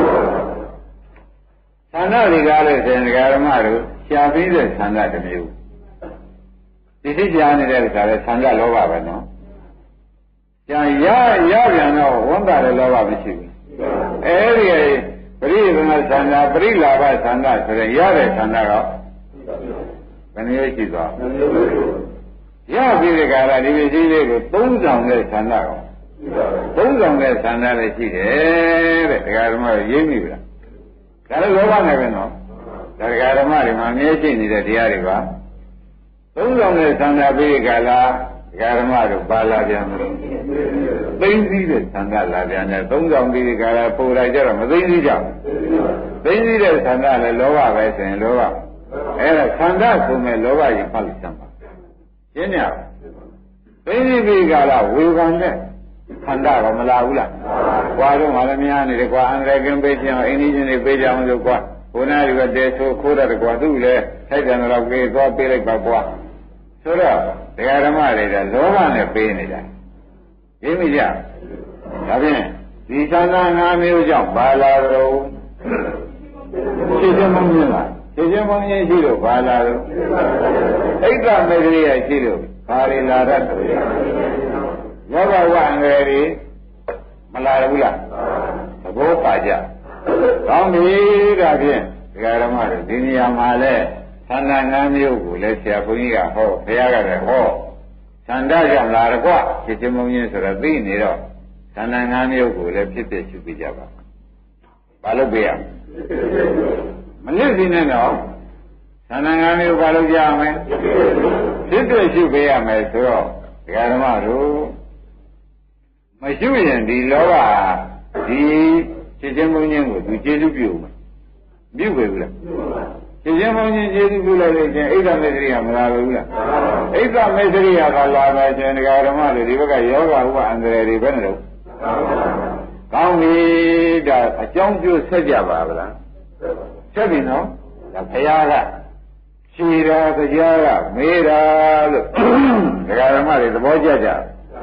သန္တာဒီကားလို့ဆိုရင်တရားဓမ္မတို့ရှားပြီးတဲ့သန္တာတစ်မျိုးဒီသိကြားနေတဲ့အခါလဲသန္တာလောဘပဲနော်ကျန်ရပြန်တော့ဝန်တာတဲ့လောဘမရှိဘူးအဲဒီပရိသေနသန္တာပရိလာဘသန္တာဆိုရင်ရတဲ့သန္တာကဘယ်နည်းရှိသွားရပြီးတဲ့ကာလဒီပစ္စည်းလေးကိုသုံးဆောင်တဲ့သန္တာကသုံးဆောင်တဲ့သန္တာလည်းရှိတယ်တဲ့ဒကာဓမ္မရင်းမိပြီလားဒါလည်းလောဘနဲ့ပဲနော်ဒကာဓမ္မတွေမှာအမြဲရှိနေတဲ့တရားတွေပါသုံးဆောင်တဲ့သန္တာပြီးတဲ့ကာလဒကာဓမ္မတို့ပါလာပြန်လို့သိသိတဲ့သံဃာလာပြန်တယ်သုံးဆောင်ပြီးဒီကရာပို့လိုက်ကြတော့မသိသိကြဘူးသိသိတဲ့သံဃာလည်းလောဘပဲဆိုရင်လောဘအဲ့ဒါသံဃာဆိုမဲ့လောဘကြီးဖတ်လိုက်စမ်းပါရှင်းညသိသိပြီးကလာဝေခံတဲ့ခန္ဓာကမလာဘူးလားကွာတော့ငါလည်းများနေတယ်ကွာအန္တရာယ်ကင်းပေးချင်အောင်အိန္ဒိယတွေပေးကြအောင်လို့ကွာဘုရားတွေကတဲဆိုခိုးတယ်ကွာသူ့လည်းထိုက်တယ်တော့ပေးသွားပေးလိုက်ပါကွာဆိုတော့တရားဓမ္မတွေကလောဘနဲ့ပေးနေတာရင်းမိကြဒါဖြင့်ဒီသံဃာ၅မျိုးကြောင့်ဘာလာတော့ဖြစ်ခြင်းမမြင်လားဖြစ်ခြင်းမမြင်ရှိလို့ဘာလာတော့ဣဒ္ဓမေတ္တရိယရှိလို့ဘာတွေလာတတ်တယ်လောဘဝအငယ်တွေမလာဘူးလားသဘောပါကြကောင်းပြီဒါဖြင့်တရားဓမ္မတွေဒီနေရာမှာလဲသန္တာ၅မျိုးကိုလည်းဆရာဘုန်းကြီးကဟောဘုရားကလည်းဟောသန္တာကြောင့်လာတော့ကွဖြစ်ခြင်းမုံခြင်းဆိုတော့သိနေတော့သန္တာ၅မျိုးကိုလည်းဖြစ်ဖြစ်ရှုပြကြပါဘာလို့ပြရမနစ်စီနဲ့တော့သန္တာ၅မျိုးဘာလို့ကြရမလဲဖြစ်ဖြစ်ရှုပြရမယ်ဆိုတော့ဒကာဓမ္မတို့မရှုရင်ဒီလောဘဒီဖြစ်ခြင်းမုံခြင်းကိုသူကျေစုပြုမယ်ပြုပဲဘူးလားရှင်ရှင်ဘုန်းကြီးကျေးဇူးပြုလိုက်လို့ချင်းဣဒ္ဓမေတ္တရိယမလာဘူးလားဣဒ္ဓမေတ္တရိယကလာမယ်ချင်းဒကာဓမ္မတွေဒီဘက်ကယောဂဥပအန္တရာယ်တွေဘယ်နဲ့တော့ကောင်းပြီဒါအကြောင်းကျိုးဆက်ကြပါဗလားဆက်ပြီနော်ဒါဘုရားကခြေတော်တရားကမေးတာလို့ဒကာဓမ္မတွေသဘောကျကြ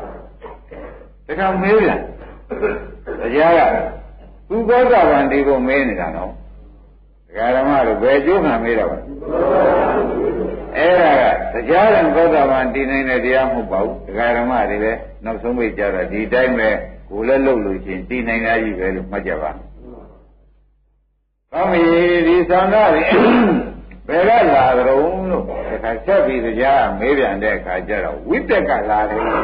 တခါမေးပြန်တရားကသူသောတာပန်ဒီကိုမေးနေတာနော်ဒကာဓမ္မတို့ဘယ်ကျိုးခံမေးတော့အဲ့ဒါကတရားရင်သောတာပန်ဒီနိုင်တဲ့တရားမဟုတ်ပါဘူးဒကာဓမ္မတွေလည်းနောက်ဆုံးပိတ်ကြတာဒီတိုင်းပဲကိုယ်လည်းလှုပ်လို့ချင်းဒီနိုင်တာကြီးပဲလို့မှတ်ကြပါကောင်းပြီဒီသံဃာတွေဘယ်ကလာကြုံလို့တခါဆက်ပြီးတရားမေးပြန်တဲ့အခါကျတော့ဝိတက်ကလာတယ်ဒ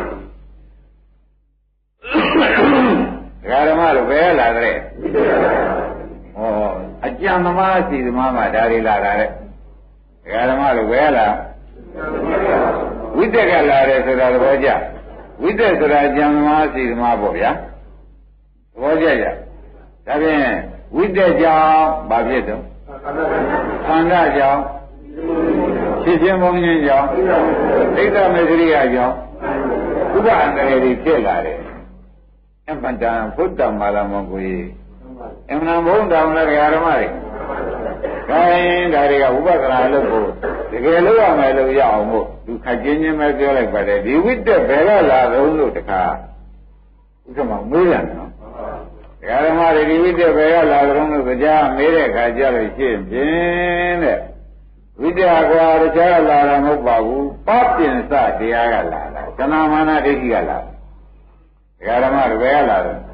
ကာဓမ္မတို့ဘယ်ကလာတဲ့ဟောအကြံသမားစီသမားမှာဒါတွေလာတာတဲ့ဒကာဓမ္မတို့ဘယ်ကလာဝိတက်ကလာတယ်ဆိုတာသဘောကျဝိတက်ဆိုတာအကြံသမားစီသမားပေါ့ဗျာသဘောကျကြဒါဖြင့်ဝိတက်ကြောင့်ဘာဖြစ်တော့သံဃာကြောင့်ဖြစ်ခြင်းဘုံခြင်းကြောင့်ဒိဋ္ဌမေခရိယကြောင့်ဥပ္ပအန္တရာယ်တွေဖြစ်လာတယ်အမှန်တန်ဘုဒ္ဓမာလာမောကိုကြီးအမှန်ဘုံတော်လည်းဓမ္မတွေခိုင်းဒါတွေကဥပဒနာလုပ်ဖို့တကယ်လို့ရမယ်လို့ရအောင်မို့သူခက်ချင်းချင်းပဲပြောလိုက်ပါတယ်ဒီဝိတက်ဘယ်ကလာတော့လို့တခါဥက္ကမမေးရတယ်နော်ဓမ္မတွေဒီဝိတက်ဘယ်ကလာတော့လို့ကြားမေးတဲ့အခါကျလို့ရှိရင်ဖြင့်တဲ့ဝိတက်ကွာတခြားလာတာမဟုတ်ပါဘူးပပြင်စတရားကလာတာသနာမာနဒိဋ္ဌိကလာဓမ္မတွေဘယ်ကလာတော့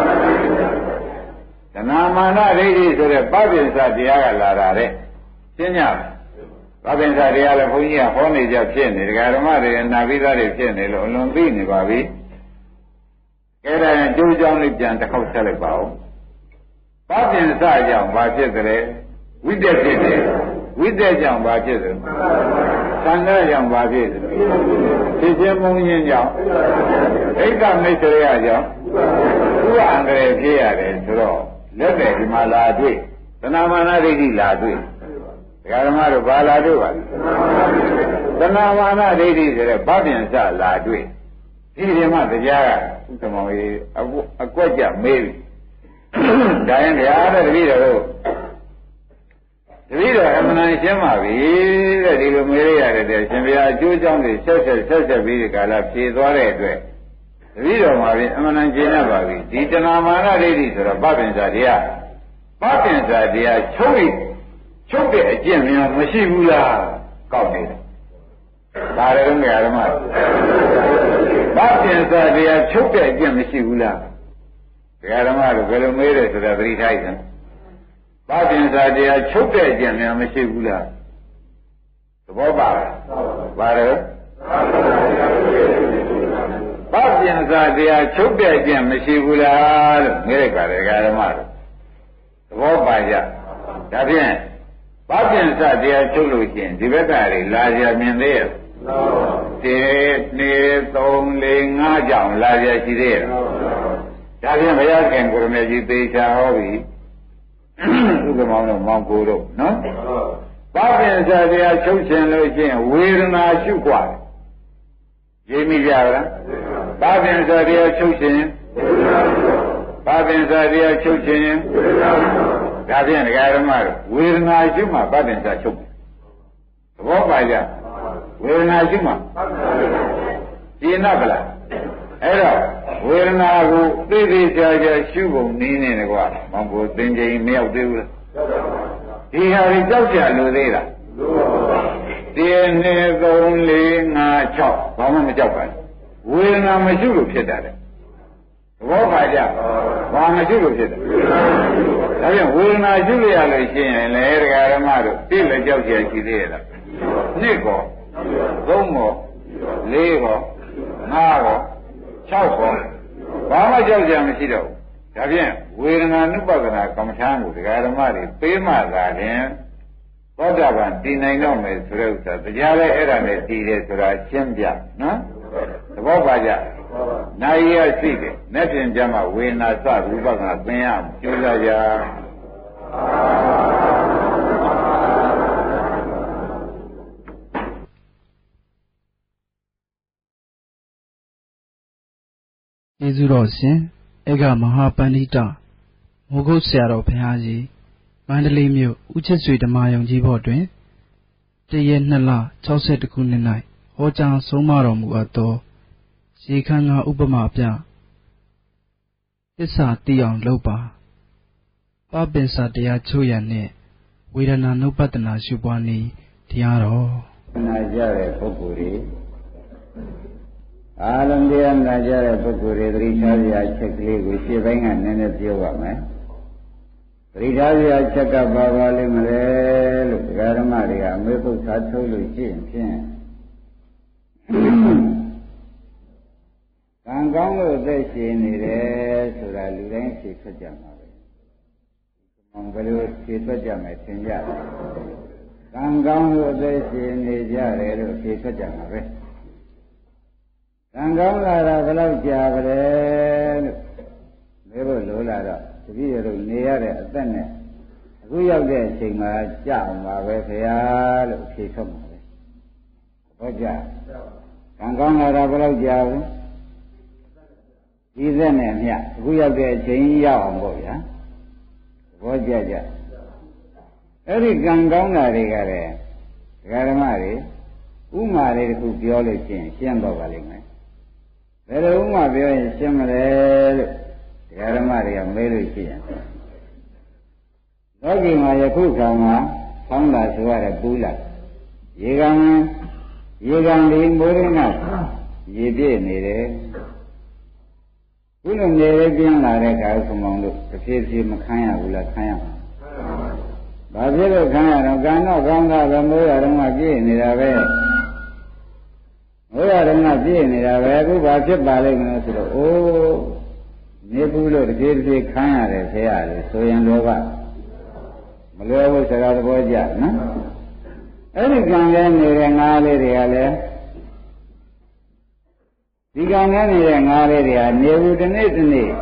သနာမာနဒိဋ္ဌိဆိုတဲ့ပပြင်စတရားကလာတာတဲ့ရှင်းကြပပြင်စတရားလည်းဘုန်းကြီးကဟောနေကြဖြစ်နေဓမ္မတွေနာပြီးသားတွေဖြစ်နေလို့အလွန်သိနေပါပြီအဲ့ဒါရင်ကျိုးကြောင်းလေးပြန်တစ်ခေါက်ဆက်လိုက်ပါဦးပပြင်စကြောင့်ဘာဖြစ်သလဲဝိတက်ဖြစ်တယ်ဝိတက်ကြောင့်ဘာဖြစ်သလဲသံဃာကြောင့်ဘာဖြစ်သလဲဖြစ်ခြင်းမုန်းခြင်းကြောင့်ဒိဋ္ဌမိတ်ဆွေရကြောင့်ဥပ္ပအန္တရာယ်ဖြစ်ရတယ်ဆိုတော့လက်နဲ့ဒီမှာလာတွေ့သနာမာနဒိဋ္ဌိလာတွေ့ဓမ္မတို့ဘာလာတွေ့ပါလဲသနာမာနဒိဋ္ဌိဆိုတဲ့ပပြင်စလာတွေ့ဒီဓမ္မတရားကဥက္ကမောကြီးအကွက်ကြမေးပြီဒါရင်ဗျာတဲ့တပည့်တော်အမှန်တန်ရှင်းပါပြီတဲ့ဒီလိုမေးရရတယ်တဲ့ရှင်ဘုရားအကျိုးကြောင့်တွေဆက်ပြီးဒီကာလဖြေသွားတဲ့အတွက်တပည့်တော်မှာပြင်အမှန်တန်ရှင်းရပါပြီဒီတဏမာနဒိဋ္ဌိဆိုတော့ပပင်္စတရားချုပ်တဲ့အကျင့်များမရှိဘူးလားကောက်နေတယ်ဒါလည်းငယ်ဓမ္မပပင်္စတရားချုပ်တဲ့အကျင့်မရှိဘူးလားဓမ္မတို့ဘယ်လိုမေးတယ်ဆိုတာသတိထားကြတယ်ပပင်္စတရားချုပ်တဲ့အကျင့်များမရှိဘူးလားသဘောပါလားဘာလဲပပင်္စတရားချုပ်တဲ့အကျင့်မရှိဘူးလားလို့မေးလိုက်ပါတယ်ဓမ္မတို့သဘောပါကြဒါဖြင့်ပပင်္စတရားချုပ်လို့ရှိရင်ဒီဘက်ကတွေလာကြမြင်သေးရဲ့1 2 3 4 5ကြောင်လာကြရှိသေးရဲ့ဒါဖြင့်ဘုရားခင်ကိုရမေကြီးသေချာဟောပြီဥက္ကမောင်တို့မောင်ကိုတို့နော်ပပင်္စတရားချုပ်ခြင်းလို့ရှိရင်ဝေဒနာရှုกว่าရေးမိကြလားပပင်္စတရားချုပ်ခြင်းပပင်္စတရားချုပ်ခြင်းဒါဖြင့်ဒကာဓမ္မတို့ဝေဒနာရှုမှပပင်္စချုပ်တယ်သဘောပါကြဝေဒနာရှုမှရှင်းနာပလားအဲ့တော့ဝေဒနာကိုသိသိချာချာရှုပုံနည်းနေတယ်ကွာမောင်ကိုသင်ချိန်မရောက်သေးဘူးလားဒီဟာတွေကြောက်ကြလို့သေးလား1 2 3 4 5 6ဘာမှမကြောက်ပါဘူးဝေဒနာမရှိလို့ဖြစ်တာတဲ့သဘောပါကြဘာမရှိလို့ဖြစ်တယ်ဒါပြန်ဝေဒနာရှိလို့ရလို့ရှိရင်လေဒကာဓမ္မတို့သိလည်းကြောက်ကြရှိသေးရဲ့လား2ကော3ကော4ကော5ကော6ကောဘာမှကြောက်ကြမရှိတော့ဘူးဒါဖြင့်ဝေဒနာနုပဒနာကမ္မထာကိုဒကာဓမ္မတွေပေးမှသာရင်သောတာပန်တည်နိုင်တော့မယ်ဆိုတဲ့ဥစ္စာတရားလည်းအဲ့ဒါနဲ့တည်တယ်ဆိုတာရှင်းပြနော်သဘောပါကြနိုင်ရရှိတယ်နဲ့ပြင်ကြမှာဝေဒနာစရူပကသင်ရကျိုးစားကြကျေးဇူးတော်ရှင်ဧကမဟာပန္တိတမိုးကုတ်ဆရာတော်ဘုရားကြီးမန္တလေးမြို့ဦးချစ်ဆွေဓမ္မယုံကြီးဘော်တွင်1 ရက် 2 လ 62 ခုနှစ်၌ဟောကြားဆုံးမတော်မူအပ်သောရေခမ်းငါဥပမာပြသစ္စာသိအောင်လုပ်ပါပပင်စာတရားချုပ်ရနဲ့ဝေဒနာနုပတနာရှုပွားနည်းတရားတော်နာကြတဲ့ပုဂ္ဂိုလ်တွေအားလုံးတရားနာကြတဲ့ပုဂ္ဂိုလ်တွေသတိထားစရာအချက်ကလေးကိုရှင်းပိုင်းကနည်းနည်းပြောပါမယ်သတိထားစရာအချက်ကဘာပါလိမ့်မလဲလို့ဒကာဓမ္မတွေကအမေပု္ပ္ပာထုတ်လို့ရှိရင်ဖြင့်ကံကောင်းလို့အသက်ရှင်နေတယ်ဆိုတာလူတိုင်းဖြေထွက်ကြမှာပဲဘယ်လိုဖြေထွက်ကြမယ်သင်ကြတယ်ကံကောင်းလို့အသက်ရှင်နေကြတယ်လို့ဖြေထွက်ကြမှာပဲကံကောင်းလာတာဘယ်လောက်ကြာပါလဲလို့မေးဖို့လိုလာတော့တပည့်တို့နေရတဲ့အသက်နဲ့အခုရောက်တဲ့အချိန်မှာကြာအောင်ပါပဲခင်ဗျာလို့ဖြေထွက်မှာပဲဟုတ်ကြကံကောင်းလာတာဘယ်လောက်ကြာဘူးဒီသက်နဲ့မြအခုရောက်တဲ့အချိန်ရောက်အောင်ပေါ့ဗျာဘောကြကြအဲ့ဒီကံကောင်းတာတွေကလည်းဒကာဓမ္မတွေဥမာလေးတစ်ခုပြောလို့ရှိရင်ရှင်းတော့ပါလိမ့်မယ်ဘယ်လိုဥမာပြောရင်ရှင်းမလဲလို့ဒကာဓမ္မတွေကမေးလို့ရှိရင်လောကီမှာယခုခါမှာဆောင်းတာဆိုရတဲ့ပူးလာရေကံဒီမိုးရင်းကရေပြည့်နေတယ်ခုလိုနေရပြင်းလာတဲ့ခါကမောင်တို့တစ်ဖြည်းဖြည်းမခံရဘူးလားခံရမှာဘာဖြစ်လို့ခံရတော့ကံတော့ကောင်းတာပဲမိုးရတော့မှပြည့်နေတာပဲမိုးရတော့မှပြည့်နေတာပဲအခုဘာဖြစ်ပါလိမ့်မလဲဆိုတော့အိုးနေဘူးလို့တစ်ဖြည်းဖြည်းခံရတယ်ဆရာလေဆိုရင်လောဘမလွယ်ဘူးစကားသဘောကျနော်အဲ့ဒီကံလဲနေတဲ့ငါးလေးတွေကလည်းဒီကံနဲ့နေတဲ့ငါးလေးတွေဟာနေဘူးတစ်နေ့တစ်နေ့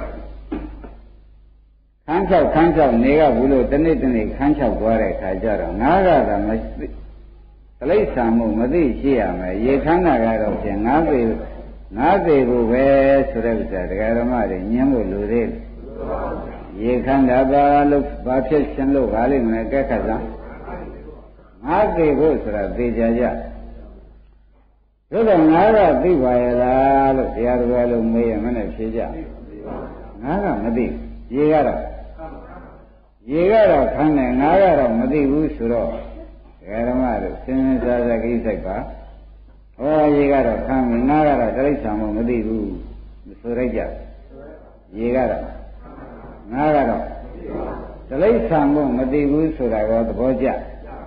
ခန်းချောက်နေကဘူးလို့တစ်နေ့တစ်နေ့ခန်းချောက်သွားတဲ့ခါကျတော့ငါးကသာမသိတိဋ္ဌာန်မှုမသိရှိရမယ်ရေခန်းတာကတော့ဖြင့်ငါးသေးဘူးပဲဆိုတဲ့ဥစ္စာဒကာဓမ္မတွေညင်းဖို့လိုသေးတယ်ရေခန်းတာပါလို့ဘာဖြစ်ရှင်လို့ပါလိမ့်မယ်ကဲခတ်လားငါးသေးဖို့ဆိုတာသိကြကြဒါကငါးကသိပါရဲ့လားလို့တရားတော်လုံးမေးရမနဲ့ဖြေကြငါးကမသိရေကတော့ခန်းတယ်ငါးကတော့မသိဘူးဆိုတော့ဓမ္မတို့စဉ်းစားစားကိစ္စပါဟောရေကတော့ခန်းပြီငါးကတော့တိဋ္ဌာန်မသိဘူးမဆိုလိုက်ကြရေကတော့ငါးကတော့တိဋ္ဌာန်မသိဘူးဆိုတာကသဘောကျ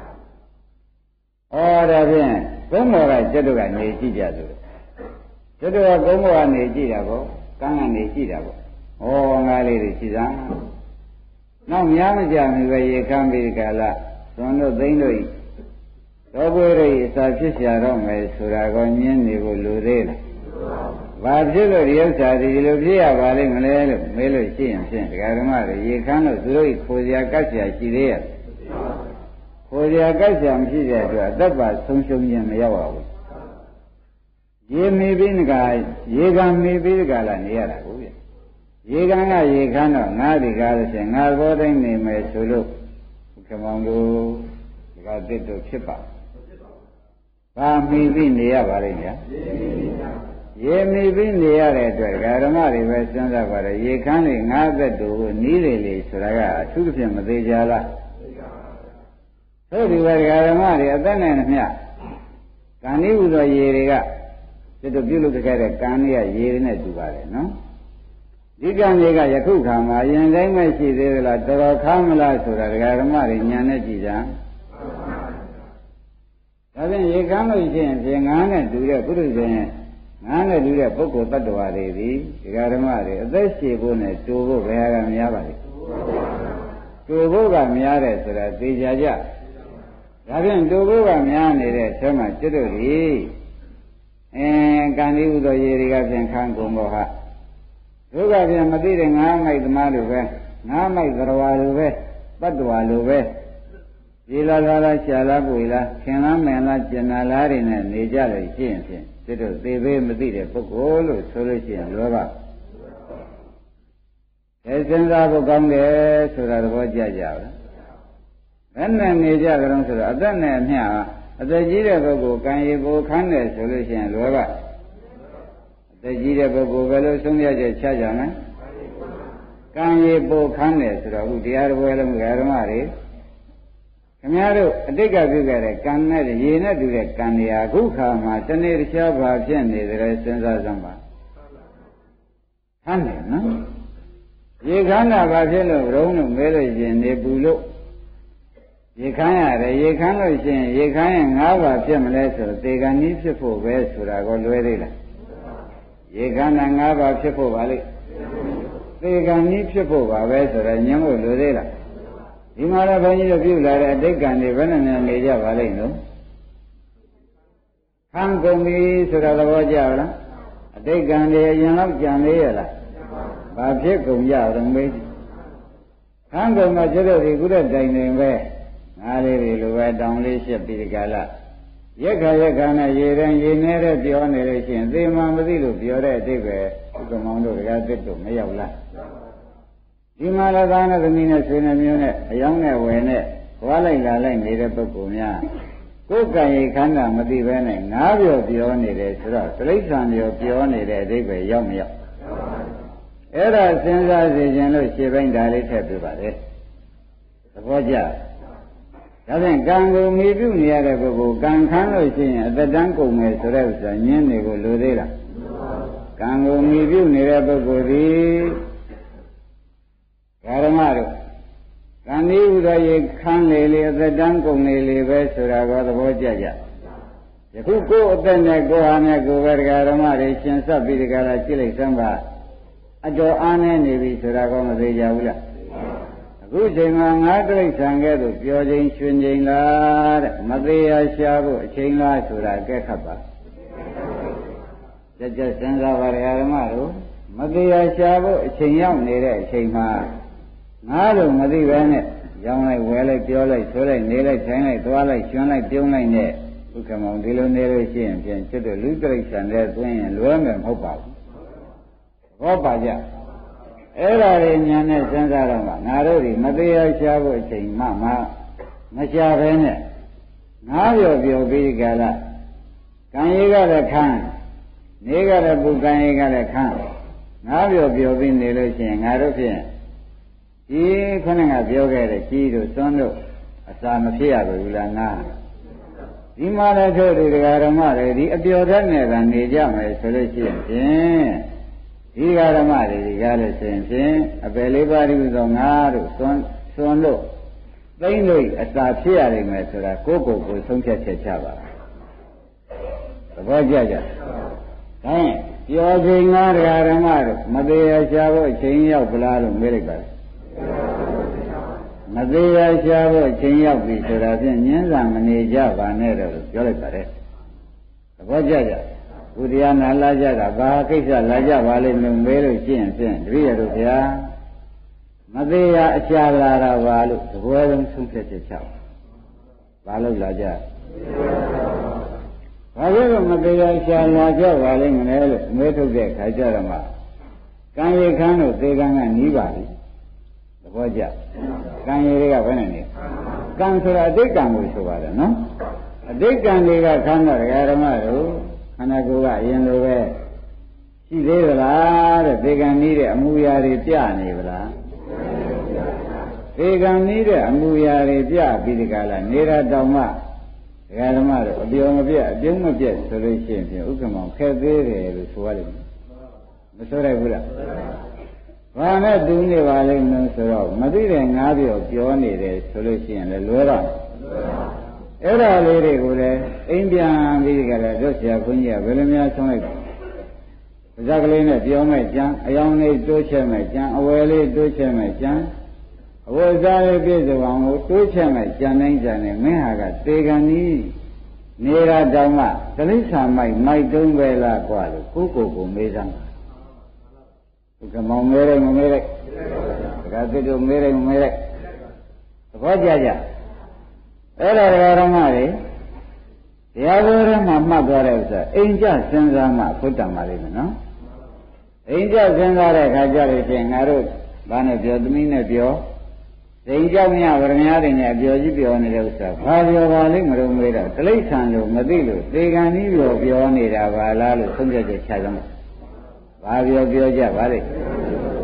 ဒါဖြင့်ကုန်းတော်ကကျွတ်တို့ကနေကြည့်ကြဆိုကျွတ်တို့ကကုန်းတော်ကနေကြည့်တာပေါ့ကန်းကနေကြည့်တာပေါ့ငါးလေးတွေရှိသားနောက်များမကြမီပဲရေခမ်းပြီးကြလားသွန်တို့သိမ့်တို့တော်ပွေတွေအစာဖြစ်ရှာတော့မယ်ဆိုတာကညင်းနေဖို့လိုသေးတယ်ဘာဖြစ်လို့ဒီဥစ္စာဒီလိုဖြစ်ရပါလိမ့်မလဲလို့မေးလို့ရှိရင်ဖြင့်ဒကာဓမ္မတွေရေခမ်းလို့သူတို့ခိုးစရာကတ်စရာရှိသေးရဲ့ခိုးစရာကတ်စရာမရှိတဲ့အတွက်အသက်ပါဆုံးရှုံးခြင်းမရောက်ပါဘူးရေမေပြီးနကရေကံမေပြီးကလာနေရတာကိုဗျရေကံကရေခမ်းတော့ငါးဒီကားလို့ရှိရင်ငါဘောတိုင်းနေမယ်ဆိုလို့ခမောင်တို့ဒီကတစ်တို့ဖြစ်ပါဘာမေပြီးနေရပါလိမ့်ဗျာရေမေပြီးနေရတဲ့အတွက်ဓမ္မတွေပဲစဉ်းစားပါတယ်ရေခမ်းလေးငါးသက်တို့နီးလေလေဆိုတာကအထူးသဖြင့်မသေးကြလားသို့ဒီဘဓမ္မတွေအသက်နဲ့မျှကံဤဟူသောရေတွေကတို့ပြုလုပ်ခဲ့တဲ့ကံတွေကရေတွေနဲ့တူပါတယ်နော်ဒီကံတွေကယခုခါမှာအရင်တိုင်းမရှိသေးသလားတော်တော်ခါမလားဆိုတာဓမ္မတွေညာနဲ့ကြည့်ကြဒါဖြင့်ရေကမ်းလို့ရှိရင်ဖြင့်ငါးနဲ့တူတဲ့ပုရိသေငါးနဲ့တူတဲ့ပုဂ္ဂိုလ်တ attva တွေဒီဓမ္မတွေအသက်ရှည်ဖို့နဲ့တူဖို့ဘယ်ဟာကများပါလဲတူဖို့ကများတယ်ဆိုတာသိကြကြဒါဖြင့်တူဖို့ကများနေတဲ့ဆဲမှာကျွတ်တို့ဒီကံဒီဥသောရေတွေကဖြင့်ခံကုန်တော့ဟာဒုက္ခဖြင့်မသိတဲ့ငါးမိုက်သမားလိုပဲငါးမိုက်သရဝါလိုပဲတ attva လိုပဲဒီလာရှာလာပွေလားခင်လားမယ်လားကျင်နာလားတွေနဲ့နေကြလို့ရှိရင်ဖြင့်ကျွတ်တို့သေသေးမသိတဲ့ပုဂ္ဂိုလ်လို့ဆိုလို့ရှိရင်လောဘစဉ်းစားဖို့ကောင်းတယ်ဆိုတာသဘောကျကြပါလားဘယ်နဲ့နေကြကြတော့ဆိုတော့အသက်နဲ့အမျှအသက်ကြီးတဲ့ပုဂ္ဂိုလ်ကံရည်ကိုခန်းတယ်ဆိုလို့ရှိရင်လောဘအသက်ကြီးတဲ့ပုဂ္ဂိုလ်ဘယ်လိုဆုံးဖြတ်ချက်ချကြမလဲကံရေပိုခန်းတယ်ဆိုတော့အခုတရားတော်ပွဲလုံးဓမ္မတွေခင်ဗျားတို့အတိတ်ကပြုခဲ့တဲ့ကံနဲ့ရေနဲ့တူတဲ့ကံတွေဟာအခုခါမှာတနေ့တခြားဘာဖြစ်နေသလဲစဉ်းစားစမ်းပါခန်းတယ်နော်ရေခမ်းတာဘာဖြစ်လို့ရုံးလို့မဲလို့ရှင်နေပူလို့ရေခမ်းရတယ်ရေခမ်းလို့ရှင်ရေခမ်းရင်၅ပါးဖြစ်မလဲဆိုတော့သေကံနည်းဖြစ်ဖို့ပဲဆိုတာကိုလွဲသေးလားရေခမ်းတာ၅ပါးဖြစ်ဖို့ပါလိမ့်သေကံနည်းဖြစ်ဖို့ပါပဲဆိုတော့ညင်းဖို့လွယ်သေးလားဒီမှာလည်းဘုန်းကြီးတို့ပြုလာတဲ့အတိတ်ကံတွေဘယ်နဲ့များနေကြပါလိမ့်လို့ခံကုန်ပြီဆိုတာသဘောကျလားအတိတ်ကံတွေအရင်တော့ကြံသေးရလားဘာဖြစ်ကုန်ကြတော့မေးခံကုန်မှာကျတော့ဒီကုသတိုင်နေပဲငါးလေးတွေလိုပဲတောင်လေးရှက်ပြီးဒီကလာရက်ခါနဲ့ရေတန်းရေနေတဲ့ပြောနေလို့ရှိရင်သေမှမသိလို့ပြောတဲ့အတိတ်ပဲဥက္ကမောင်တို့ကသစ်တို့မရောက်လားဒီမှာလည်းသားနဲ့သမီးနဲ့ဆွေနဲ့မျိုးနဲ့အယောင်းနဲ့ဝယ်နဲ့ဘွားလိုက်လာလိုက်နေတဲ့ပုဂ္ဂိုလ်များကိုယ်ကံရိခန္ဓာမသိဘဲနဲ့ငါးပြောနေတယ်ဆိုတော့တိရစ္ဆာန်ပြောနေတဲ့အတိတ်ပဲရောက်မရောက်အဲ့ဒါစဉ်းစားစေခြင်းလို့ရှင်းပိုင်းဒါလေးထည့်ပြပါလေသဘောကျဒါဖြင့်ကံကိုမြည်ပြုနေရတဲ့ပုဂ္ဂိုလ်ကံခမ်းလို့ရှိရင်အသက်တန်းကုန်မယ်ဆိုတဲ့ဥစ္စာညင်းနေကိုလိုသေးလားကံကိုမြည်ပြုနေတဲ့ပုဂ္ဂိုလ်ဒီဓမ္မတို့ကံဤဥဒရေခမ်းလေလေအသက်တန်းကုန်လေလေပဲဆိုတာကသဘောကျကြယခုကိုယ်အသက်နဲ့ကိုယ်ဟာနဲ့ကိုယ်ပဲဓမ္မတွေရှင်းဆက်ပြီးဒီကလာကြည့်လိုက်စမ်းပါအတော်အားနေနေပြီဆိုတာကမသေးကြဘူးလားအခုချိန်မှာငါးတိရစ္ဆာန်ကဲ့သို့ပြောချိန်ရွှင်ချိန်လားတဲ့မသေးရရှားဖို့အချိန်လားဆိုတာကဲခတ်ပါကြကြစဉ်းစားပါရဓမ္မတို့မသေးရရှားဖို့အချိန်ရောက်နေတဲ့အချိန်မှာငါတို့မသိပဲနဲ့ရောင်းလိုက်ဝယ်လိုက်ပြောလိုက်ဆိုလိုက်နေလိုက်ထိုင်လိုက်သွားလိုက်ကျွန်းလိုက်ပြုံးလိုက်နဲ့ဘုခမောင်ဒီလိုနေလို့ရှိရင်ပြန်ကျွတ်တို့လူတိရစ္ဆာန်တွေသွင်းရင်လွဲမယ်မဟုတ်ပါဘူးဟောပါကြအဲ့ဒါတွေညာနဲ့စဉ်းစားတော့မှငါတို့ဒီမသေးရရှားဖို့အချိန်မှမရှားပဲနဲ့ငါပြောပြီးကြလားကံရည်ကလည်းခန်းနေကလည်းပုကံရည်ကလည်းခန်းငါပြောပြီးနေလို့ရှိရင်ငါတို့ဖြင့်ဒီခဏကပြောခဲ့တဲ့ကြီးတို့သွန်းတို့အစာမဖြစ်ရဘူးလားငါဒီမှာလည်းတို့ဒီဓမ္မတွေဒီအပျော်တတ်နေတာနေကြမယ်ဆိုလို့ရှိရင်ဖြင့်ဒီဓမ္မတွေဒီကားလို့ဆိုရင်ဖြင့်အပယ်လေးပါးဒီဥသောငါတို့သွန်းတို့သိမ့်လို့အစာဖြစ်ရနိုင်မယ်ဆိုတာကိုယ်ဆုံးဖြတ်ချက်ချပါသဘောကျကြဒါရင်ပြောချိန်ငါဓမ္မတို့မသေးရရှားဖို့အချိန်ရောက်ဗလားလို့မေးလိုက်ပါမသေးရရှားဖို့ချိန်ရောက်ပြီဆိုတာဖြင့်ညင်းစာမနေကြပါနဲ့တော့ပြောလိုက်ပါတယ်သဘောကျကြဘုရားနာလာကြတာဘာကိစ္စလာကြပါလိမ့်မယ်မေးလို့ရှိရင်ဖြင့်တပည့်ရတို့ဗျာမသေးရအရှာလာတာပါလို့သဘောလုံးဆုံးဖြတ်ချက်ချပါလို့လာကြဘာလို့မသေးရရှာလာကြပါလိမ့်မလဲလို့မေးထုတ်တဲ့ခါကျတော့မှကံရခန်းတို့သေကံကနီးပါလိမ့်သဘောကျကံရည်တွေကဘယ်နဲ့နေကံဆိုတာအတိတ်ကံကိုဆိုပါတယ်နော်အတိတ်ကံတွေကခန္ဓာဓမ္မတို့ခန္ဓာကိုယ်ကအရင်လိုပဲရှိသေးသလားတဲ့သေကံနီးတဲ့အမူအရာတွေပြနေဗလားသေကံနီးတဲ့အမူအရာတွေပြပြီးဒီကလာနေတာတောင်မှဓမ္မတို့အပြောင်းမပြတ်အပြုံးမပြတ်ဆိုလို့ရှိရင်ဖြင့်ဥက္ကမောင်ခက်သေးတယ်လို့ဆိုရလိမ့်မယ်မဆိုရဘူးလားဘာနဲ့တူနေပါလိမ့်မလို့ဆိုတော့မသိတဲ့ငါးပြောနေတယ်ဆိုလို့ရှိရင်လည်းလွဲတော့အဲ့ဒါလေးတွေကိုလည်းအိမ်ပြန်ပြီးကြတယ်တို့ဆရာခွန်းကြီးကဘယ်လိုများဆုံးလိုက်ပါဇက်ကလေးနဲ့ပြောမဲ့ကြံအယောင်လေးတိုးချက်မဲ့ကြံအဝယ်လေးတိုးချက်မဲ့ကြံအဝယ်စားလေးပြည့်စုံအောင်ကိုတိုးချက်မဲ့ကြံနိုင်ကြတယ်မင်းဟာကသေကံကြီးနေတာတောင်မှတလိษံမိုက်တုံးပဲလားกว่าလို့ကိုမေးစမ်းဘုကမောင်မဲလိုက်မမဲလိုက်ဒါကတို့မဲလိုက်မမဲလိုက်သဘောကျကြအဲ့ဒါဓမ္မတွေတရားတော်ထဲမှာမှတ်သွားတဲ့ဥစ္စာအိမ်ကျစဉ်းစားမှဖွတ်တံပါလိမ့်မယ်နော်အိမ်ကျစဉ်းစားတဲ့အခါကျလို့ချင်းငါတို့ဘာနဲ့ပြောသမီးနဲ့ပြောအိမ်ကြောင့်မြဗရမ ्या တွေနဲ့အပြောကြီးပြောနေတဲ့ဥစ္စာဘာပြောပါလိမ့်မလို့မေးတော့တိရစ္ဆာန်လို့မသိလို့သေကံကြီးပြောနေတာပါလားလို့ဆုံးဖြတ်ချက်ချကြမှာဘာပြောကြပါလိမ့်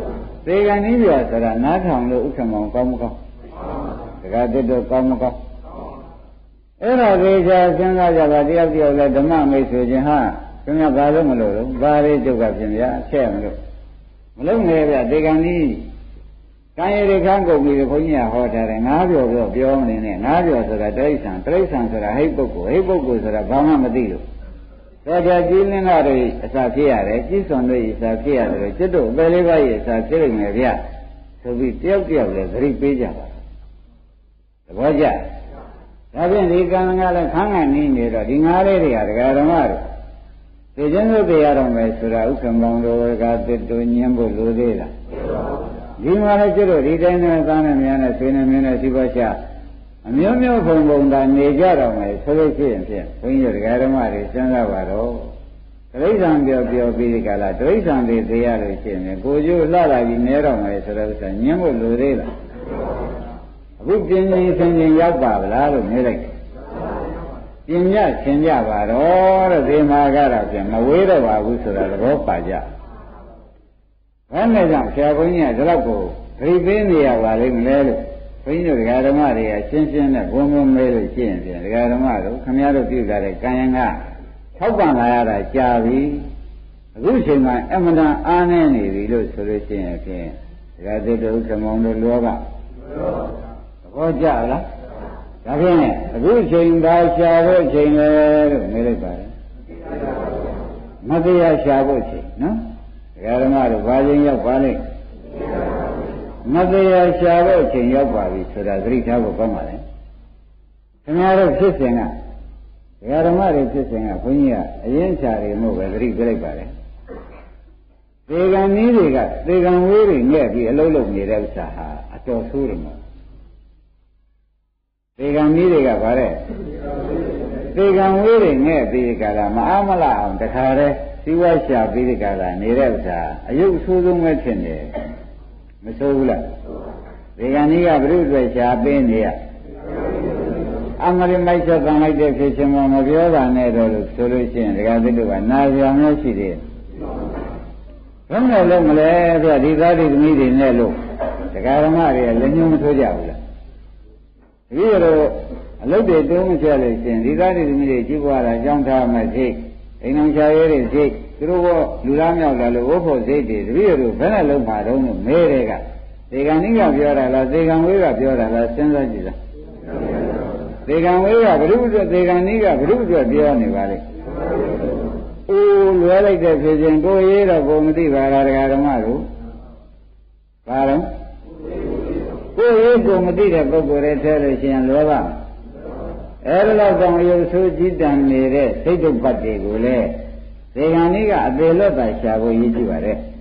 သေကံနည်းပြဆိုတာနားထောင်လို့ဥက္ကမောင်ကောင်းမကောင်းတခါတည်းတော့ကောင်းမကောင်းအဲ့ဒါသေချာစဉ်းစားကြပါတယောက်တယောက်လည်းဓမ္မမိတ်ဆိုခြင်းဟာခင်ဗျာဘာလို့မလို့တော့ဘာလေးဒုက္ခပြင်ဗျာဆက်မလို့မလုံးနဲ့ဗျသေကံနည်းကံရည်ခန်းကုန်ပြီးခွန်ကြီးကဟောထားတယ်ငါးပြောပြောမနေနဲ့ငါးပြောဆိုတာတိရစ္ဆာန်ဆိုတာဟိတ်ပုဂ္ဂိုလ်ဆိုတာဘာမှမသိလို့တော့ကြကြည်လင်းတာတွေအစာဖြစ်ရတယ်ကြည်စွန်တွေအစာဖြစ်ရတယ်လို့จิตတို့အပေလေးပါးရဲ့အစာဖြစ်နေမယ်ဗျဆိုပြီးတယောက်တယောက်လည်းသတိပေးကြပါသဘောကျဒါဖြင့်ဒီကံကလည်းခန်းကနေနေတော့ဒီငါးလေးတွေကဒကာဓမ္မတို့သိချင်းတို့သိရတော့မယ်ဆိုတာဥက္ကမောင်တို့ကတစ်တူညင်းဖို့လိုသေးလားဒီမှာလည်းကျတော့ဒီတိုင်းနဲ့သားနဲ့များနဲ့ဆွေနဲ့မင်းနဲ့ရှိပါချအမျိုးမျိုးဘုံဘုံသာနေကြတော့မယ်ဆိုလို့ရှိရင်ဖြင့်ဘုန်းကြီးတို့ဒကာဓမ္မတွေစဉ်းစားပါတော့တိရစ္ဆာန်ပြောပြီးဒီကလာတိရစ္ဆာန်တွေသိရလို့ရှိရင်ကိုကျိုးလှလာပြီးနေတော့မယ်ဆိုတော့ဆိုညင်းဖို့လိုသေးလားအခုပြင်းပြင်းဆင်းဆင်းရောက်ပါဗလားလို့နေလိုက်ပညာသင်ကြပါတော့တဲ့ဒီမှာကတော့ပြန်မဝေးတော့ပါဘူးဆိုတာသဘောပါကြ။ဘာနဲ့ကြောင့်ဆရာဘုန်းကြီးကဒီလောက်ကိုဂရိပေးနေရပါလိမ့်မလဲလို့ဘုန်းကြီးတို့ဒကာဓမ္မတွေကရှင်းရှင်းနဲ့ဘုံဘုံမဲလို့ရှင်းပြန်ဒကာဓမ္မတို့ခမည်းတော်ပြုကြတဲ့ကံရင်ကထောက်ပံ့လာရတာကြာပြီ။အခုချိန်မှာအမှန်တန်အားနေနေပြီလို့ဆိုလို့ရှိရင်ဖြင့်ဒကာသစ်တို့ခမောင်တို့လောကသဘောကျလား။ဒါဖြင့်အခုချိန်သာရှာဖို့ချိန်လေလို့နေလိုက်ပါလေမတရားရှာဖို့ချိန်နော်ဒကာဓမ္မတို့ဘာချိန်ရောက်ပါလိမ့်မတရားရှာဖို့ချိန်ရောက်ပါပြီဆိုတာသတိထားဖို့ကောင်းပါလေခင်ဗျားတို့ဖြစ်စဉ်ကဒကာဓမ္မတွေဖြစ်စဉ်ကဘုန်းကြီးကအရင်ချာတွေမဟုတ်ပဲသတိပြလိုက်ပါလေသေကံနည်းတွေကသေကံဝေးတွေငဲ့ပြီးအလုံးလုံးနေတဲ့ဥစ္စာဟာအတော်ဆိုးတယ်မို့သေကံနည်းတွေကဗါတဲ့သေကံဝေးတွေငဲ့ပြီးကြတာမအားမလအောင်တခါတည်းစီဝါရှာပြီးကြတာနေတဲ့ဥစ္စာအယုတ်ဆိုးဆုံးပဲဖြစ်နေမဆိုးဘူးလားသေကံနည်းကဘုရုတွေရှာပေးနေရအမရိမိုက်ချက်တန်လိုက်တဲ့ဖြစ်ချင်းမပြောတာနဲ့တော့လို့ဆိုလို့ရှိရင်ဒကာသစ်တို့ကနာကြံလို့ရှိသေးတယ်ဘယ်နဲ့လုံးမလဲပြဒီသားဒီသမီးတွေနဲ့လို့ဒကာဓမ္မတွေကလည်းညှိုးမထိုးကြဘူးလားဒီလိုအလုပ်တွေတိုးမချလို့ရှိရင်ဒီသားဒီသမီးတွေကြည့်ပွားတာကြောင်းထားမှစိတ်အိမ်အောင်ချရဲတွေစိတ်သူတို့ကလူသားမြောက်လာလို့ဝတ်ဖို့စိတ်တွေတပည့်တို့ဘယ်နဲ့လုံးမှာတော့လို့မဲတဲ့ကသေကံနည်းကပြောတာလားသေကံဝေးကပြောတာလားစဉ်းစားကြည့်လားသေကံဝေးကဘုရုအတွက်သေကံနည်းကဘုရုအတွက်ပြောနေပါလေအိုးလွယ်လိုက်တဲ့ဖြစ်ခြင်းကိုရေးတော့ကိုမသိပါလားတရားဓမ္မတို့ဘာလို့ကိုရေးကိုမသိတဲ့ပုဂ္ဂိုလ်တွေထဲလို့ရှိရင်လောဘအဲ့ဒါတော့တောင်ရုပ်ဆိုးကြည်တန်နေတဲ့စိတ်တုပ်ပတ်တွေကိုလည်းသေကံနည်းကအသေးလွတ်တာရှာဖို့ရည်ကြည့်ပါတဲ့